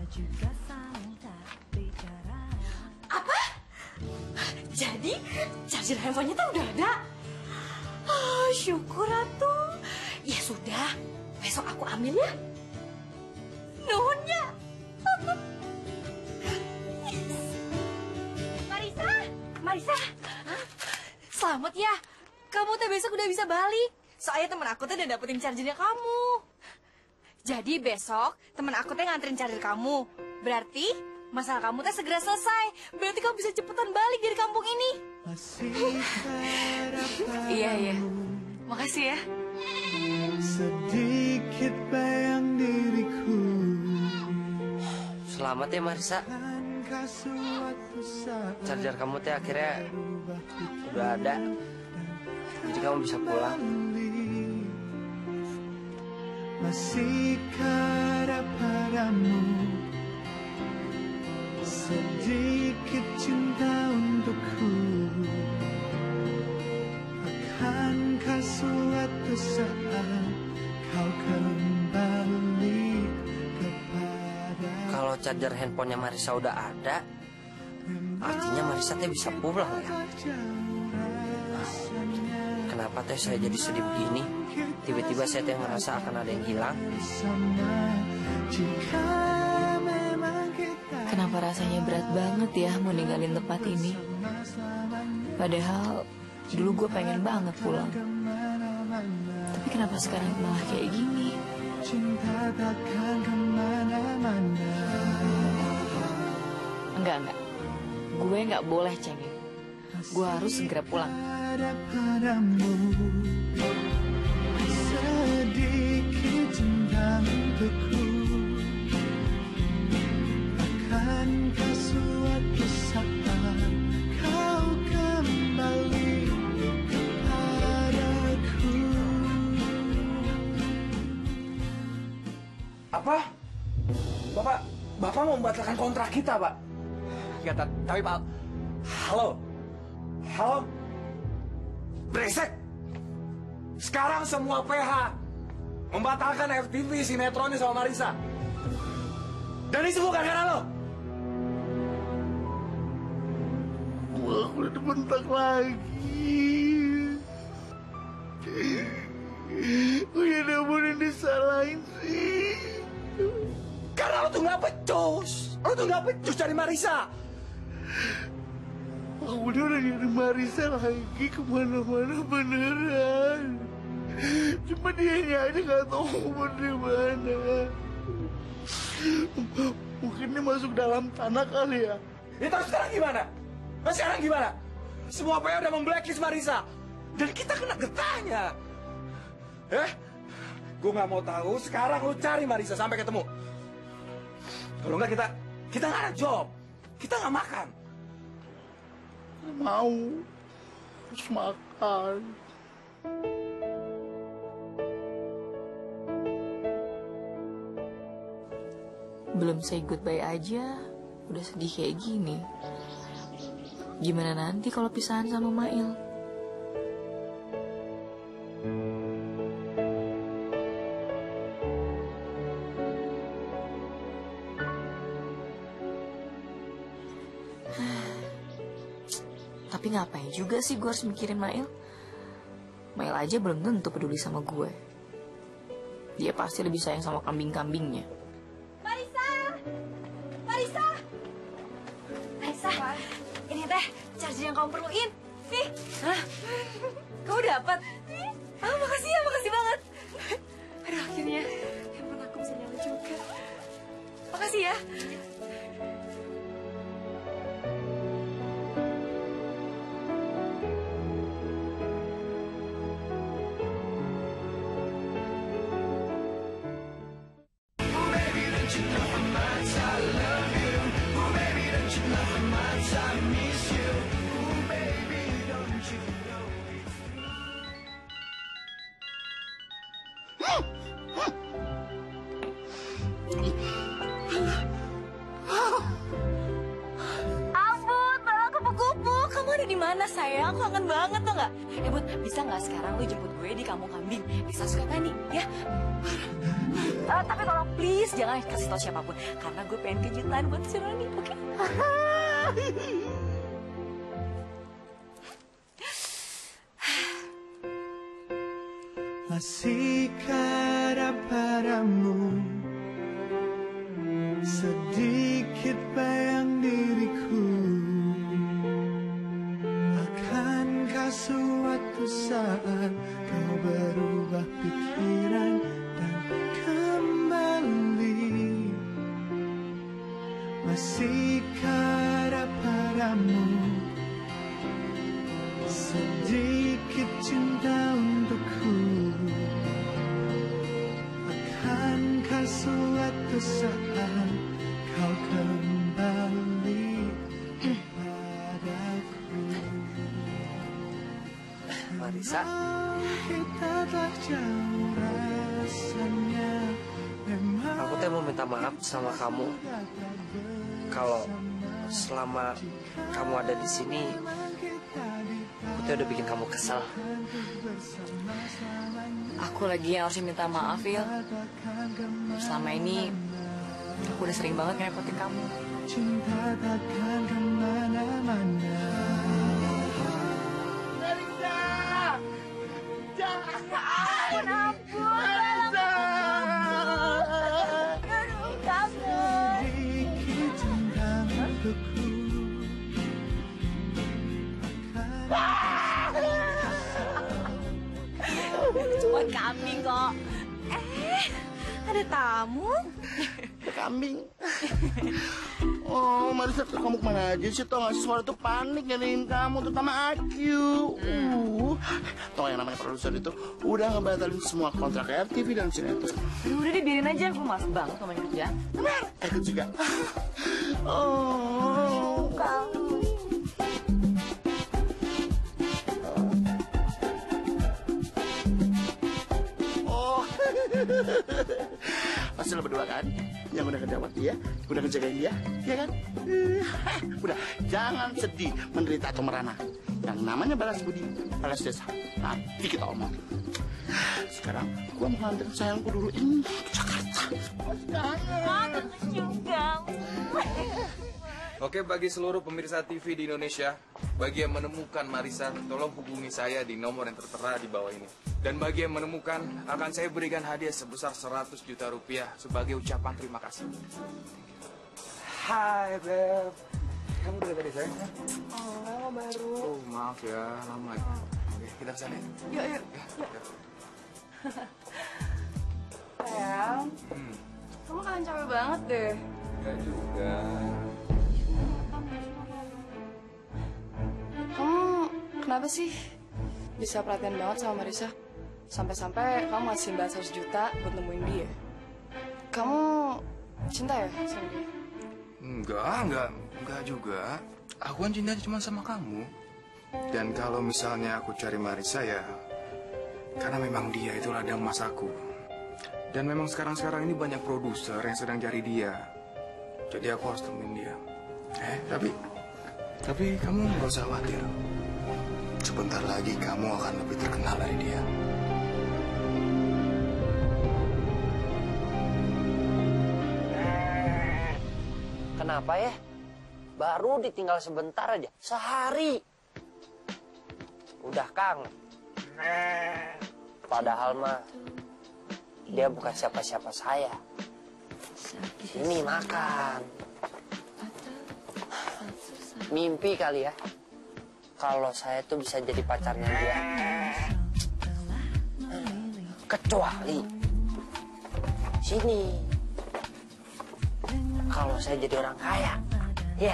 Jadi, charger handphonenya tuh udah ada. Oh, syukur atuh. Ya sudah, besok aku ambil ya. Nuhunnya. Marisa. Selamat ya. Kamu tuh besok udah bisa balik. Soalnya temen aku tuh udah dapetin chargernya kamu. Jadi besok temen aku tuh nganterin charger kamu. Berarti masalah kamu teh segera selesai. Berarti kamu bisa cepetan balik dari kampung ini. Iya. Makasih ya. Sedikit bayang diriku. Selamat ya Marisa. Charger kamu teh akhirnya udah ada. Jadi kamu bisa pulang. Masihkah ada padamu sedikit cinta untukku? Akankah suatu saat kau kembali kepada? Kalau charger handphonenya Marisa udah ada, artinya Marisa teh bisa pulang ya. Kenapa teh saya jadi sedih begini? Tiba-tiba saya teh ngerasa akan ada yang hilang. Kenapa rasanya berat banget ya mau ninggalin tempat ini? Padahal dulu gue pengen banget pulang. Tapi kenapa sekarang malah kayak gini? Enggak. Gue nggak boleh cengeng. Gue harus segera pulang. Sedikit cinta untukku. Akankah suatu saat kau kembali kepadaku? Apa? Bapak mau membatalkan kontrak kita, Pak? Ya, tapi Pak, halo, brengsek. Sekarang semua PH membatalkan FTV sinetronnya sama Marisa. Dan ini semua gara-gara lo. Gua udah dibentak lagi. Gue udah boleh disalahin sih. Karena lo tuh nggak becus. Lo tuh nggak becus cari Marisa. Aku udah nyari Marisa lagi kemana-mana beneran. Cuma dia aja nggak tahu mau di mana. Mungkin dia masuk dalam tanah kali ya. Ya terus sekarang gimana? Sekarang gimana? Semua PH udah memblacklist Marisa. Dan kita kena getahnya. Gue nggak mau tahu. Sekarang lu cari Marisa sampai ketemu. Kalau nggak kita nggak ada job. Kita nggak makan. Mau. Harus makan. Belum say goodbye aja, udah sedih kayak gini. Gimana nanti kalau pisahan sama Mail? Tapi ngapain juga sih gue harus mikirin Mail? Mail aja belum tentu peduli sama gue. dia pasti lebih sayang sama kambing-kambingnya. Marisa! Marisa! Marisa, ini teh charger yang kamu perluin. Nih. Hah? Kamu dapat? Oh, makasih banget. Aduh, akhirnya handphone aku bisa nyala juga. Makasih ya. Mana sayang, aku kangen banget tau gak? Bud, bisa gak sekarang lu jemput gue di Kampung Kambing, Desa Sukatani, ya? Tapi tolong please jangan kasih tau siapapun, karena gue pengen kejutan buat si Roni, oke? Masihkah ada padamu sedikit bayang diriku? Akankah suatu saat kau berubah pikiran dan kembali? Masihkah ada padamu sedikit cinta untukku? Akankah suatu saat kau kembali kepadaku? Marisa, Kita tak jauh rasanya. aku teh mau minta maaf sama kamu kalau selama kamu ada di sini aku tuh udah bikin kamu kesal. Aku lagi yang harus minta maaf, Il. Selama ini aku udah sering banget ngerepotin kamu. Cinta takkan kemana-mana. Ampun, Marisa. Aduh, kangen. Sedikit cinta untukku. Cuma kambing kok. Ada tamu? Kambing. Oh, Marisa, kamu kemana aja sih? Tau gak sih suara tuh panik nyariin kamu, terutama Aku. Tau yang namanya produser itu udah ngebatalin semua kontrak RTV dan sinetron. Udah deh, biarin aja. Aku males banget sama kerja. Benar, aku juga. Oh, kamu. Oh, pasti lo berdua kan? Yang udah ngedawat dia, udah ngejagain dia, ya kan? Udah, jangan sedih, menderita atau merana. Yang namanya balas budi, balas desa. Nanti kita omong. Sekarang gua mau nganterin sayangku dulu ini ke Jakarta. Kangen juga. Oke, bagi seluruh pemirsa TV di Indonesia, bagi yang menemukan Marisa, tolong hubungi saya di nomor yang tertera di bawah ini. Dan bagi yang menemukan, akan saya berikan hadiah sebesar 100 juta rupiah sebagai ucapan terima kasih. Hai, Beb. Kamu udah tadi sayang? Oh, baru. Oh, maaf ya, lama ya. Oke, kita kesana ya. Yuk. Sayang, kamu kan capek banget deh. Enggak juga. Kamu kenapa sih bisa perhatian banget sama Marisa? Sampai-sampai kamu ngasih mbak 100 juta buat nemuin dia. Kamu cinta ya sama dia? Enggak juga. Aku kan cinta cuma sama kamu. Dan kalau misalnya aku cari Marisa ya, karena memang dia itu ladang emas aku. Dan memang sekarang ini banyak produser yang sedang cari dia. Jadi aku harus temuin dia. Tapi kamu nggak usah khawatir. Sebentar lagi kamu akan lebih terkenal dari dia. Kenapa ya? Baru ditinggal sebentar aja, sehari. Udah kangen. Padahal mah dia bukan siapa-siapa saya. Sini makan. Mimpi kali ya, kalau saya tuh bisa jadi pacarnya dia. Kecuali sini, kalau saya jadi orang kaya, ya.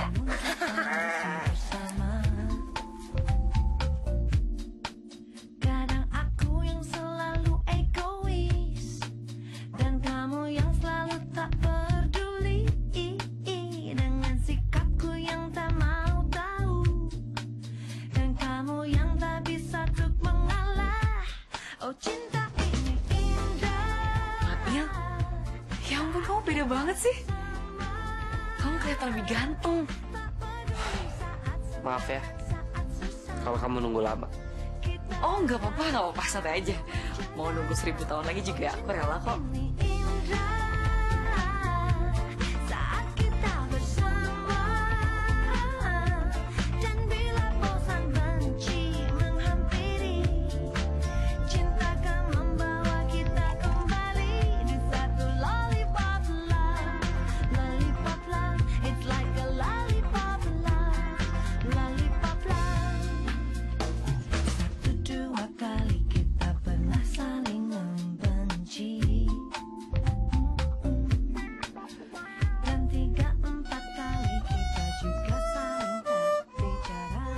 Kadang aku yang selalu egois dan kamu yang selalu tak peduli dengan sikapku yang tak mau tahu, dan kamu yang tak bisa untuk mengalah. Oh cinta ini indah. Mail, ya ampun kamu beda banget sih. Kamu kelihatan lebih ganteng. Maaf ya, kalau kamu nunggu lama. Oh nggak apa-apa, santai aja. Mau nunggu 1000 tahun lagi juga aku rela kok. Saat kita bersama, dan bila bosan benci menghampiri, cinta akan membawa kita kembali di satu lollipop love. Lollipop love, it's like a lollipop love. Lollipop love. Satu dua kali kita pernah saling membenci, dan 3-4 kali kita juga saling tak bicara.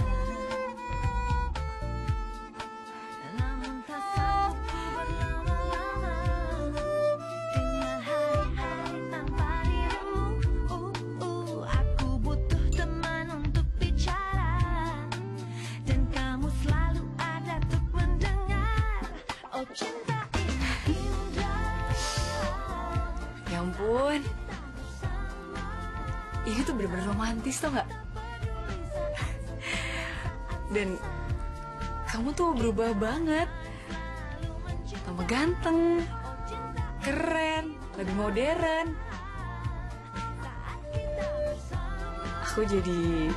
Namun tak sanggup ku berlama-lama dengan hari-hari tanpa dirimu. Aku butuh teman untuk bicara, dan kamu selalu ada untuk mendengar. Oh cinta ini indah. Ya ampun. Ini tuh bener-bener romantis tau gak? Dan kamu tuh berubah banget. Tambah ganteng, keren, lebih modern. Aku jadi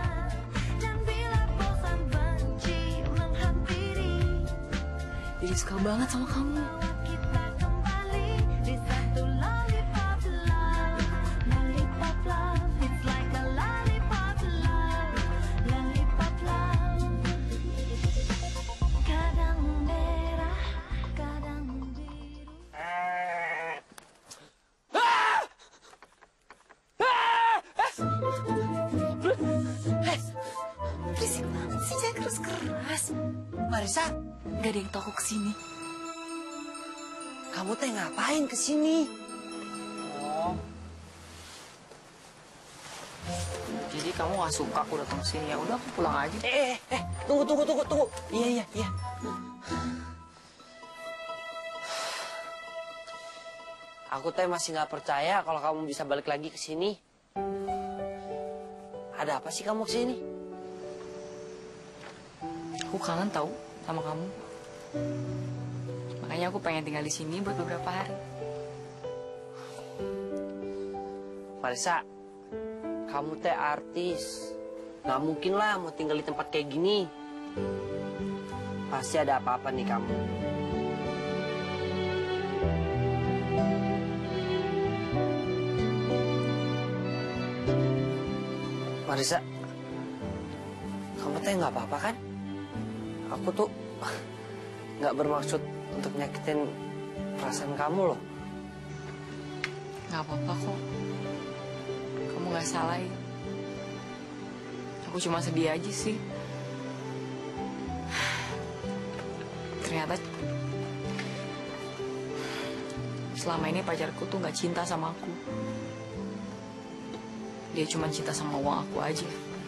suka banget sama kamu. Kita kembali di satu lollipop love. Lollipop love, it's like a lollipop love. Lollipop love. Kadang merah, kadang biru. Berisik banget sih, jangan keras-keras. Marisa, gak ada yang tahu kesini. kamu teh ngapain kesini? Oh. Jadi kamu gak suka aku datang sini, ya udah aku pulang aja. Tunggu. Iya. Aku teh masih nggak percaya kalau kamu bisa balik lagi ke sini. Ada apa sih kamu kesini? Aku kangen tahu sama kamu. Makanya aku pengen tinggal di sini buat beberapa hari. Marisa, kamu teh artis. Nggak mungkin lah mau tinggal di tempat kayak gini. Pasti ada apa-apa nih kamu. Marisa, kamu teh nggak apa-apa kan? Aku tuh nggak bermaksud untuk nyakitin perasaan kamu loh. Nggak apa-apa kok. Kamu nggak salah ya. Aku cuma sedih aja sih. Ternyata selama ini pacarku tuh nggak cinta sama aku. Dia cuma cinta sama uang aku aja.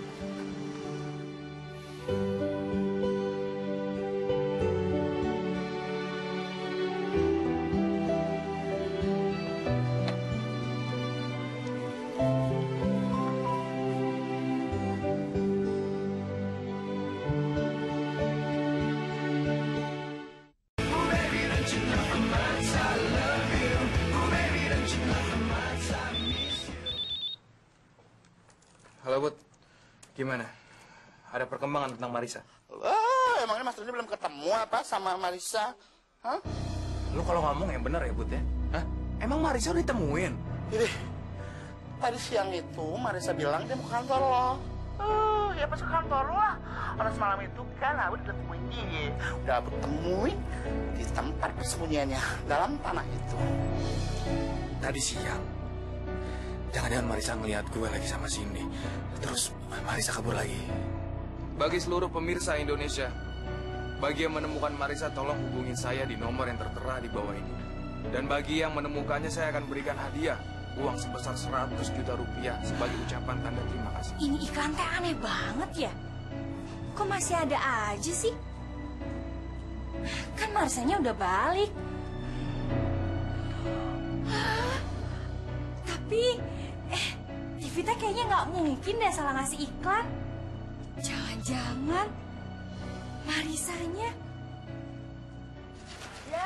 Halo, Bud. Gimana? Ada perkembangan tentang Marisa? Emangnya Mas Roni belum ketemu apa sama Marisa? Hah? Lu kalau ngomong yang bener ya, Bud ya? Hah? Emang Marisa udah ditemuin? Ini, tadi siang itu Marisa bilang dia mau ke kantor lo. Oh, ya pas ke kantor lo lah. Orang semalam itu kan aku udah temuin dia. Udah aku temuin di tempat persembunyiannya, dalam tanah itu. Tadi siang. Jangan-jangan Marisa ngeliat gue lagi sama Cindy. Terus Marisa kabur lagi. Bagi seluruh pemirsa Indonesia, bagi yang menemukan Marisa, tolong hubungin saya di nomor yang tertera di bawah ini. Dan bagi yang menemukannya, saya akan berikan hadiah uang sebesar 100 juta rupiah sebagai ucapan tanda terima kasih. Ini iklan teh aneh banget ya. Kok masih ada aja sih? Kan Marisanya udah balik. Hah? Tapi, TV teh kayaknya nggak mungkin deh salah ngasih iklan. Jangan-jangan Marisanya. Ya.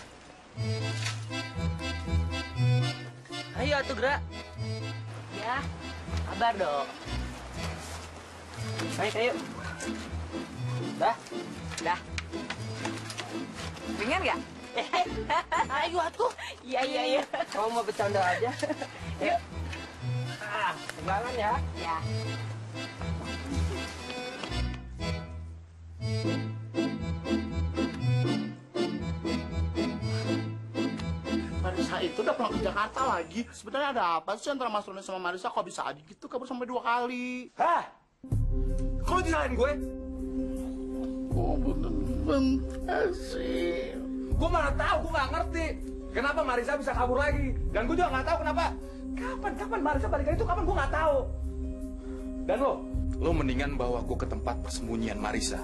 Ayo atuh gerak. Ya. Kabar dong. Ayo. Dah. Dengar nggak? Ayo atuh. Iya. Kamu mau bercanda aja. Yuk. Pegangan ya. Ya. Marisa itu udah pulang ke Jakarta lagi. Sebenarnya ada apa sih antara Mas Roni sama Marisa? Kok bisa aja gitu kabur sampai 2 kali? Hah? Kok lu disalahin gue? Oh, bener-bener sih. Gue mana tahu, gue nggak ngerti. Kenapa Marisa bisa kabur lagi? Dan gue juga nggak tahu kenapa. Kapan Marisa balik lagi itu kapan gue nggak tahu. Dan lo mendingan bawa gue ke tempat persembunyian Marisa.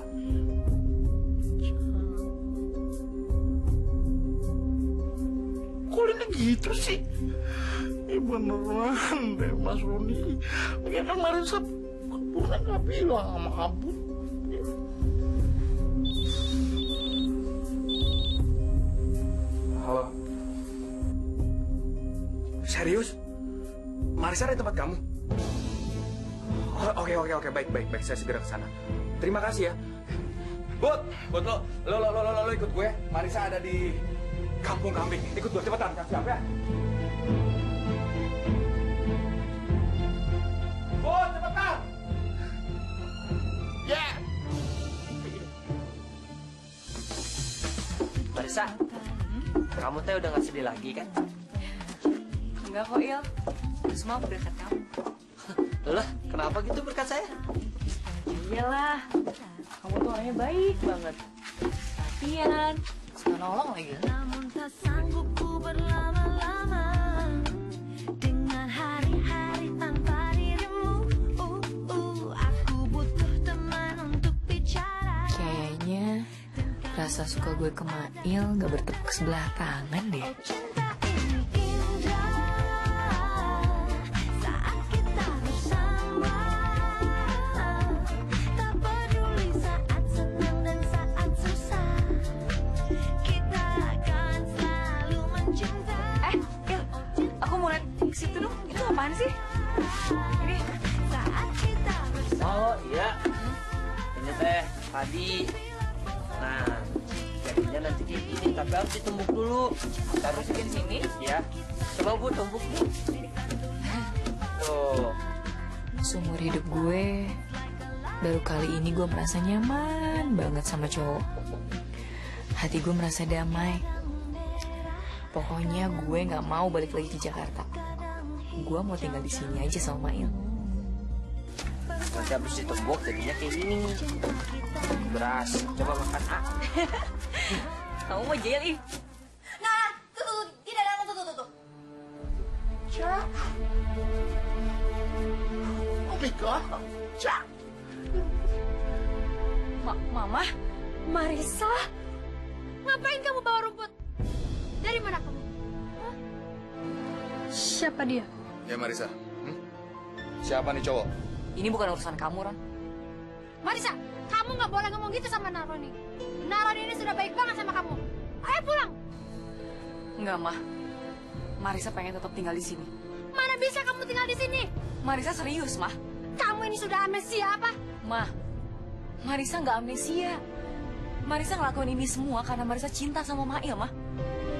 Kok ini gitu sih? Beneran deh Mas Roni. Lagian kan Marisa kaburnya nggak bilang sama kabur. Halo. Serius? Marisa ada di tempat kamu? Oh, oke, baik. Saya segera ke sana. Terima kasih ya. Bud, lo ikut gue. Marisa ada di Kampung Kambing. Ikut gue cepetan, siap ya. Bud, cepetan. Ya. Marisa, kamu teh udah nggak sedih lagi kan? Enggak kok, Il. Semua berkat kamu. Loh, kenapa gitu berkat saya? Iyalah. Kamu tuh orangnya baik banget. Perhatian. Suka nolong lagi. Namun tak sanggup ku berlama-lama dengan hari-hari tanpa dirimu. Aku butuh teman untuk bicara. Kayaknya rasa suka gue ke Mail gak bertepuk sebelah tangan deh. Situ dong, itu apaan sih? Ini. Oh iya, ini teh padi. Nah, jadinya nanti kayak gini, tapi harus ditumbuk dulu. Taruh di sini? Ya, coba Bu tumbuk Bu. Tuh. Seumur hidup gue, baru kali ini gue merasa nyaman banget sama cowok. Hati gue merasa damai. Pokoknya gue nggak mau balik lagi ke Jakarta. Gue mau tinggal di sini aja sama Mail. Nanti habis ditumbuk jadinya kayak gini. Beras, coba makan ah. Kamu mau jeli? Nah, tuh, tidak ada tuh. Cak. Oh my God, Cak. Mama, Marisa. Ngapain kamu bawa rumput? Dari mana kamu? Hah? Siapa dia? Ya Marisa. Siapa nih cowok? Ini bukan urusan kamu, Ron. Marisa, kamu nggak boleh ngomong gitu sama Naroni. Naroni ini sudah baik banget sama kamu. Ayo pulang. Enggak, Mah. Marisa pengen tetap tinggal di sini. Mana bisa kamu tinggal di sini? Marisa serius, Mah. Kamu ini sudah amnesia apa? Mah, Marisa nggak amnesia. Marisa ngelakuin ini semua karena Marisa cinta sama Mail, Mah.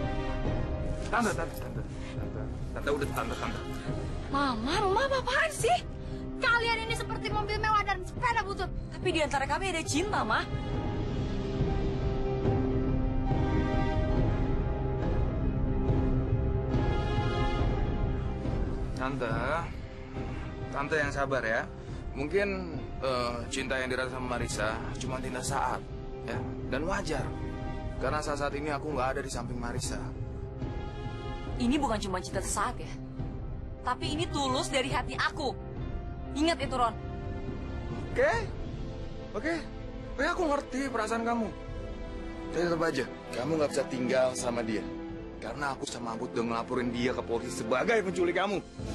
Tante, udah tante. Mama apaan sih? Kalian ini seperti mobil mewah dan sepeda butut. Tapi di antara kami ada cinta, Ma. Tante yang sabar ya. Mungkin cinta yang dirasa sama Marisa cuma cinta saat, ya, dan wajar. Karena saat ini aku nggak ada di samping Marisa. Ini bukan cuma cinta sesaat ya. Tapi ini tulus dari hati aku. Ingat itu, Ron. Oke, aku ngerti perasaan kamu. Tapi tetap aja, kamu nggak bisa tinggal sama dia. Karena aku sama Abut udah ngelaporin dia ke polisi sebagai penculik kamu.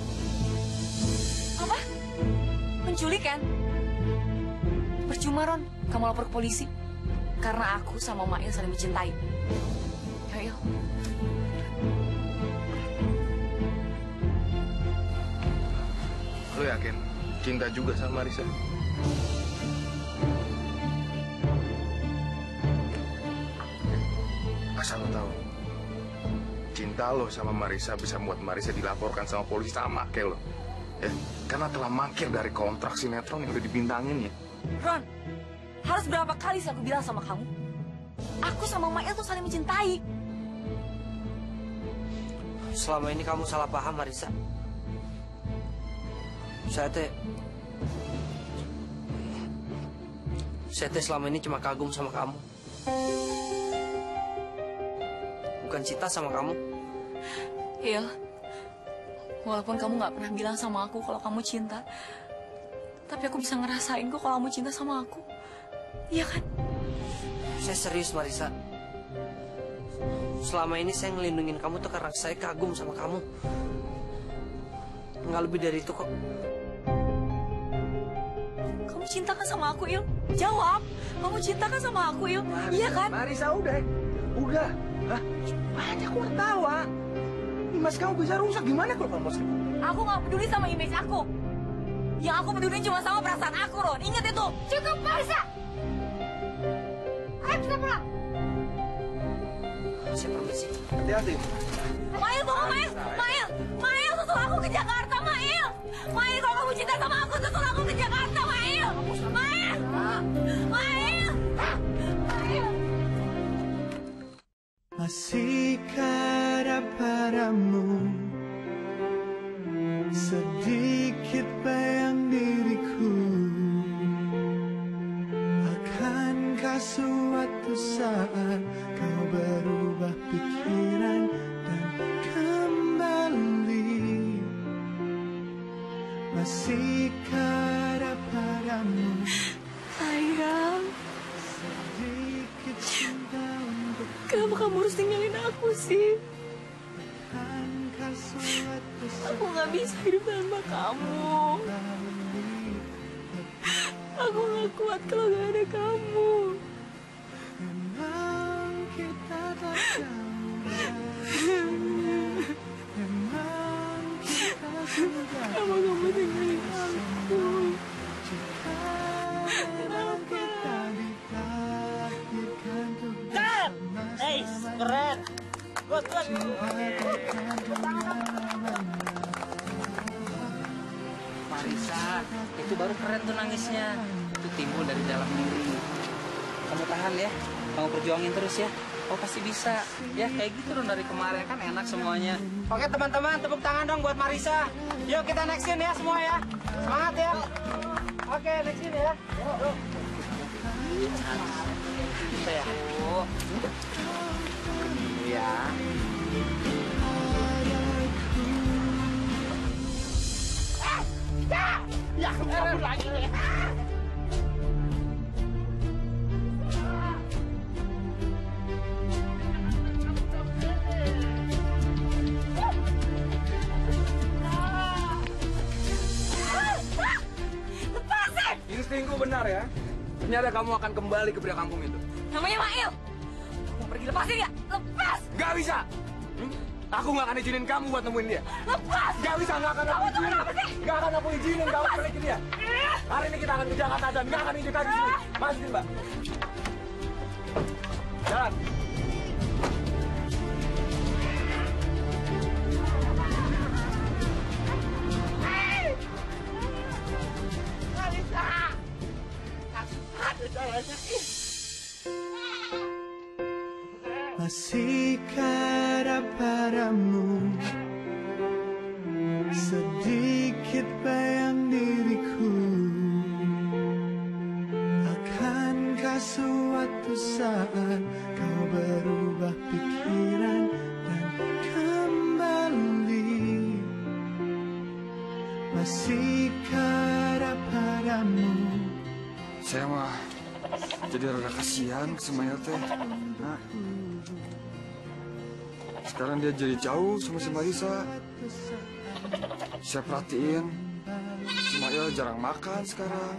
Apa? Penculikan? Percuma, Ron. Kamu lapor ke polisi. Karena aku sama Mail saling mencintai. Ayo. Lo yakin cinta juga sama Marisa? Asal lo tahu, cinta lo sama Marisa bisa membuat Marisa dilaporkan sama polisi sama kayak lo. Ya, karena telah mangkir dari kontrak sinetron yang udah dibintangin ya. Ron, harus berapa kali sih aku bilang sama kamu? Aku sama Mail tuh saling mencintai. Selama ini kamu salah paham, Marisa. Saya teh selama ini cuma kagum sama kamu. Bukan cinta sama kamu. Il, walaupun kamu gak pernah bilang sama aku kalau kamu cinta, tapi aku bisa ngerasain kok kalau kamu cinta sama aku. Iya kan? Saya serius, Marisa. Selama ini saya ngelindungin kamu tuh karena saya kagum sama kamu. Nggak lebih dari itu kok. Kamu cinta kan sama aku, Il? Jawab. Kamu cinta kan sama aku, Il? Iya kan? Marisa, udah. Hah? Banyak wartawan. Image kamu bisa rusak. Gimana kalau kamu sedih? Aku gak peduli sama image aku. Yang aku peduli cuma sama perasaan aku, Ron. Ingat itu. Cukup, Marisa. Ayo kita pulang. Saya permisi. Hati-hati. Mail, tolong Mail. Mail, susul aku ke Jakarta, Mail. Mail, kalau kamu cinta sama aku, susul aku ke Jakarta, Mail. Mail. Masihkah ada padamu sedikit bayang diriku? Akankah suatu saat kau berubah pikiran dan kembali? Masihkah ada padamu Sayang, sedikit cinta untuk kenapa kamu harus tinggalin aku sih? Akankah suatu Aku gak bisa hidup tanpa kamu. Aku gak kuat kalau gak ada kamu. Memang kita tak jauh, memang kita sudah. Kenapa kamu tinggalin aku? Memang kita ditakdirkan untuk bersama-sama. Keren. Good. Marisa, itu baru keren tuh nangisnya. Itu timbul dari dalam diri. Kamu tahan ya, kamu perjuangin terus ya. Oh pasti bisa. Ya kayak gitu dong dari kemarin kan enak semuanya. Oke teman-teman, tepuk tangan dong buat Marisa. Yuk kita next scene ya semua ya. Semangat ya. Oke next scene ya. Yuk. Kita ya. Iya. Ya, kabur lagi. Lepasin! Instingku benar ya. Ternyata kamu akan kembali ke pria kampung itu. Namanya Mail. Kamu pergi, lepasin ya? Lepas! Gak bisa. Aku gak akan izinin kamu buat nemuin dia. Lepas! Gak bisa, gak akan aku izinin. Gak akan aku izinin kamu balik ke dia. Hari ini kita akan ke Jakarta dan gak akan izin lagi sini. Masukin, Mbak. Jalan. Masihkah ada padamu sedikit bayang diriku? Akankah suatu saat kau berubah pikiran dan kembali? Masihkah ada padamu? Saya mah jadi rada kasihan sama Mail teh. Nah, sekarang dia jadi jauh sama si Marisa. Saya perhatiin, si Mail jarang makan sekarang.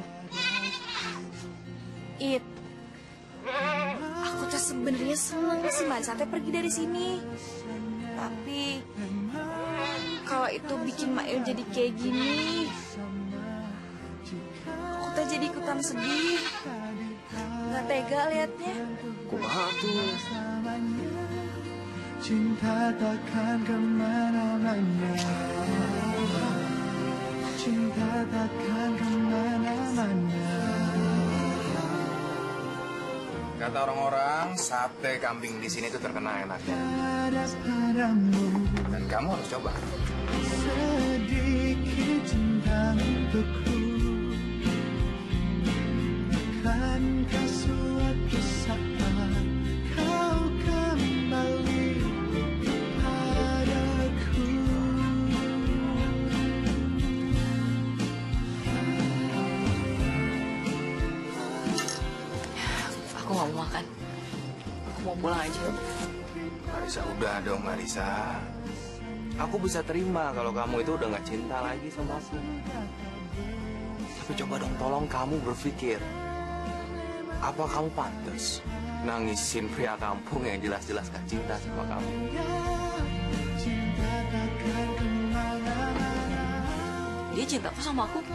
Aku tuh sebenarnya seneng si Marisa teh pergi dari sini. Tapi kalau itu bikin Mail jadi kayak gini, aku tuh jadi ikutan sedih. Gak tega liatnya. Kumaha tuh? Cinta takkan kemana-mana. Cinta takkan kemana-mana. Kata orang-orang, sate kambing di sini tuh terkenal enaknya. Dan kamu harus coba. Sedikit cinta untukku. Akankah suatu saat kau kembali padaku? Aku nggak mau makan. Aku mau pulang aja. Marisa, udah dong Marisa. Aku bisa terima kalau kamu itu udah gak cinta lagi sama aku. Tapi coba dong tolong kamu berpikir. Apa kamu pantas nangisin pria kampung yang jelas-jelas gak cinta sama kamu? Dia cinta kok sama aku.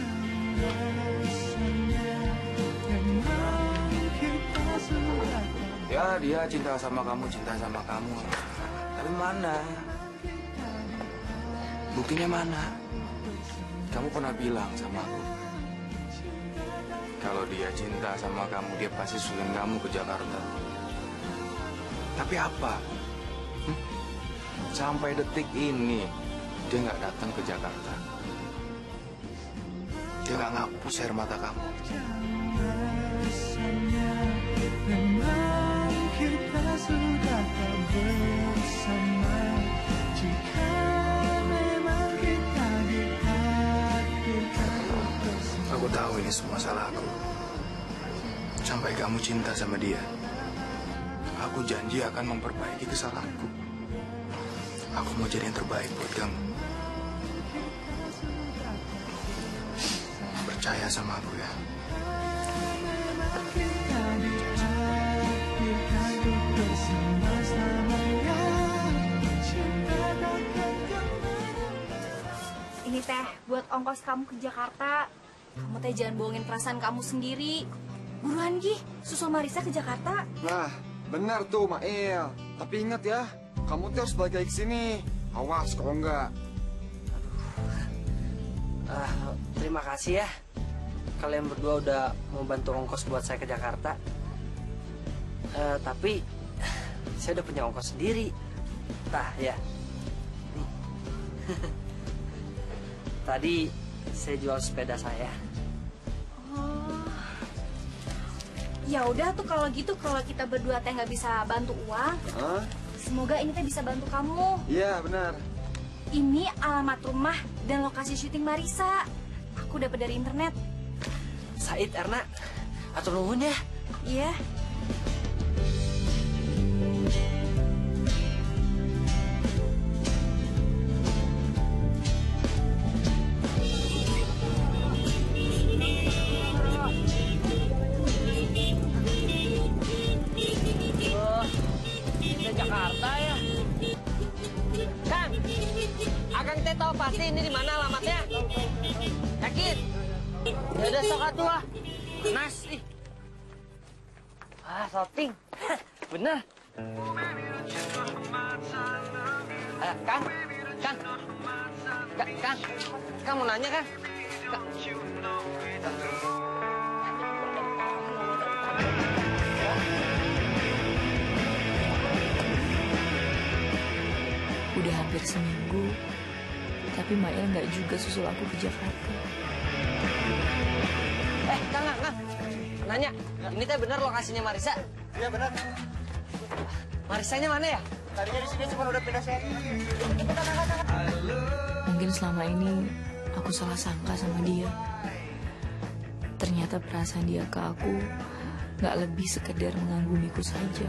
Ya, dia cinta sama kamu. Tapi mana? Buktinya mana? Kamu pernah bilang sama aku, kalau dia cinta sama kamu, dia pasti suruh kamu ke Jakarta. Tapi apa? Sampai detik ini, dia nggak datang ke Jakarta. Dia nggak ngapus air mata kamu. Memang kita sudah tak bersama. Jika memang kita ditakdirkan bersama. Aku tahu ini semua salah aku. Sampai kamu cinta sama dia, aku janji akan memperbaiki kesalahanku. Aku mau jadi yang terbaik buat kamu. Percaya sama aku ya. Ini teh buat ongkos kamu ke Jakarta. Kamu teh jangan bohongin perasaan kamu sendiri. Buruan Gi, susul Marisa ke Jakarta. Nah, benar tuh Mail. Tapi ingat ya, kamu tuh harus balik lagi ke sini. Awas kalau enggak. Terima kasih ya. Kalian berdua udah mau bantu ongkos buat saya ke Jakarta. Tapi saya udah punya ongkos sendiri. Tah ya. Nih. Tadi saya jual sepeda saya. Oh. Ya udah tuh kalau gitu, kalau kita berdua teh nggak bisa bantu uang, Hah? semoga ini teh bisa bantu kamu. Iya, benar. Ini alamat rumah dan lokasi syuting Marisa. Aku dapat dari internet. Said, Erna, atur nuhun ya. Iya. Ini Jakarta ya. Kang, Akang teh tahu pasti ini di mana alamatnya? Yakin? Ya udah sok atuh ah. Nas ih. Shooting. Bener. Kang. Kang mau nanya kan? Udah hampir seminggu, tapi Mail nggak juga susul aku ke Jakarta. Kang. Nanya, ini teh benar lokasinya Marisa? Iya benar. Marisanya mana ya? Tadinya di sini cuma udah pindah seri. Mungkin selama ini aku salah sangka sama dia. Ternyata perasaan dia ke aku nggak lebih sekedar mengagumiku saja.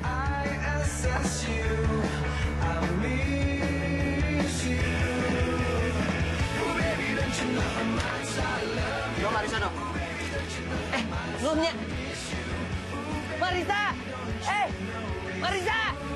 Yo Marisa dong. Belumnya. Marisa! Marisa!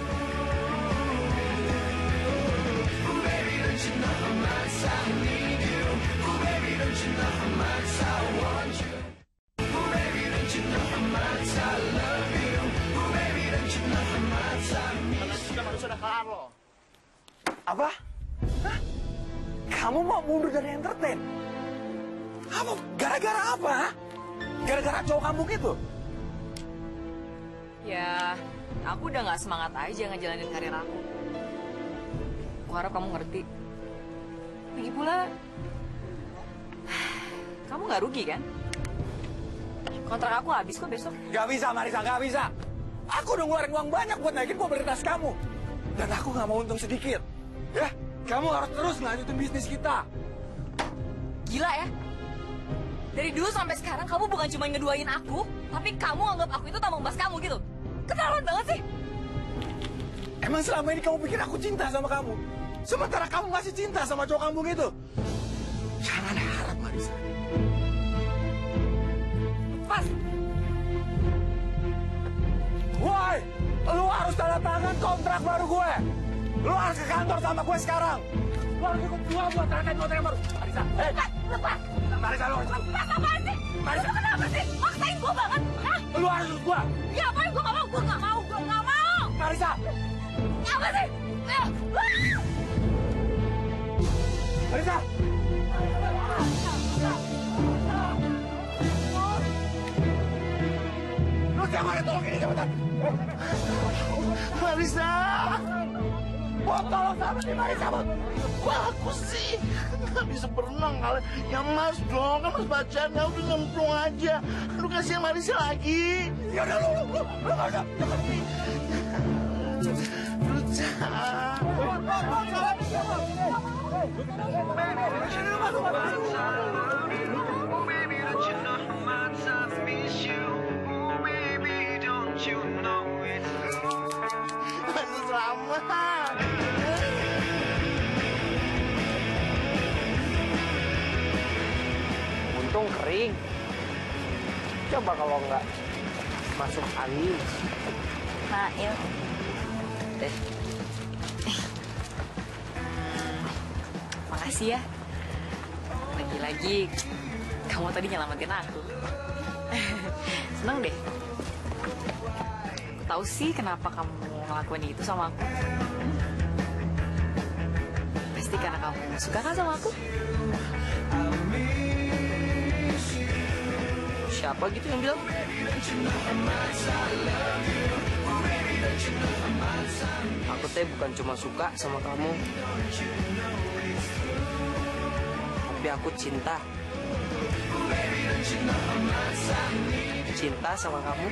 Apa? Hah? Kamu mau mundur dari entertain? Apa? Gara-gara apa? Ha? Gara-gara cowok kamu gitu? Ya, aku udah gak semangat aja ngejalanin karir aku. Aku harap kamu ngerti. Lagi pula, kamu gak rugi kan? Kontrak aku habis kok besok. Gak bisa, Marisa, gak bisa. Aku udah ngeluarin uang banyak buat naikin popularitas kamu. Dan aku gak mau untung sedikit. Ya, kamu harus terus ngelanjutin bisnis kita. Gila ya? Dari dulu sampai sekarang kamu bukan cuma ngeduain aku, tapi kamu anggap aku itu tambang emas kamu gitu. Keterlaluan banget sih. Emang selama ini kamu pikir aku cinta sama kamu? Sementara kamu masih cinta sama cowok kamu gitu. Jangan harap, Marisa. Pas. Woi, lu harus tanda tangan kontrak baru gue. Lu harus ke kantor sama gue sekarang. Lu harus ikut gue buat tanda tangan kontrak baru. Marisa, Lepas. Marisa, lu harus. Lepas apaan sih? Marisa. Lu kenapa sih? Maksain gue banget. Hah? Lu harus ikut gue. Ya apaan? Gue gak mau. Gue gak mau. Gue gak mau. Marisa. Apa sih? Marisa. Lu jangan tolong ini cepetan. Marisa! Bot, tolong sama nih Marisa, Bot. Aku sih nggak bisa berenang kali. Ya Mas dong, kan Mas bacanya udah nyemplung aja. Lu kasih Marisa lagi. Ya udah lu nggak usah. Lu jangan. Selamat. Untung kering. Coba kalau nggak masuk angin. Mail. Makasih ya. Lagi-lagi kamu tadi nyelamatin aku. Seneng deh. Aku tahu sih kenapa kamu ngelakuin itu sama aku. Pasti karena kamu suka kan sama aku? Siapa gitu yang bilang? Aku teh bukan cuma suka sama kamu, tapi aku cinta. Cinta sama kamu.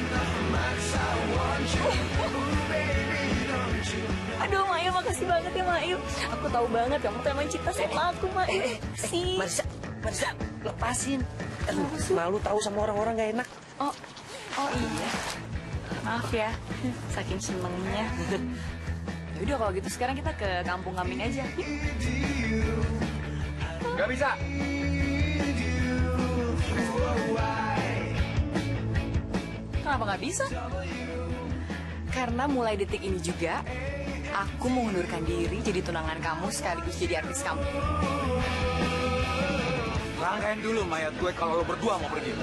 Aduh, Mail, makasih banget ya, Mail. Aku tahu banget kamu tuh emang cinta sama aku, Mail. Sih. Marisa, lepasin. Malu tahu sama orang-orang gak enak. Oh iya. Maaf ya, saking senengnya. Yaudah kalau gitu sekarang kita ke kampung kambing aja. Gak bisa. Kenapa nggak bisa? Karena mulai detik ini juga, aku mengundurkan diri jadi tunangan kamu sekaligus jadi artis kamu. Rangkain dulu mayat gue kalau lo berdua mau pergi.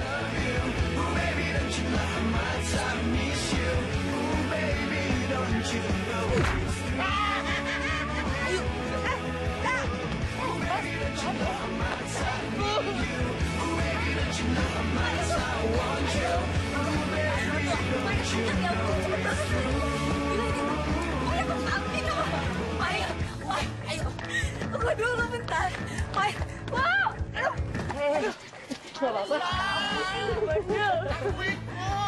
gue dulu bentar. Mai, wow, aduh. Gak apa-apa. Bandel.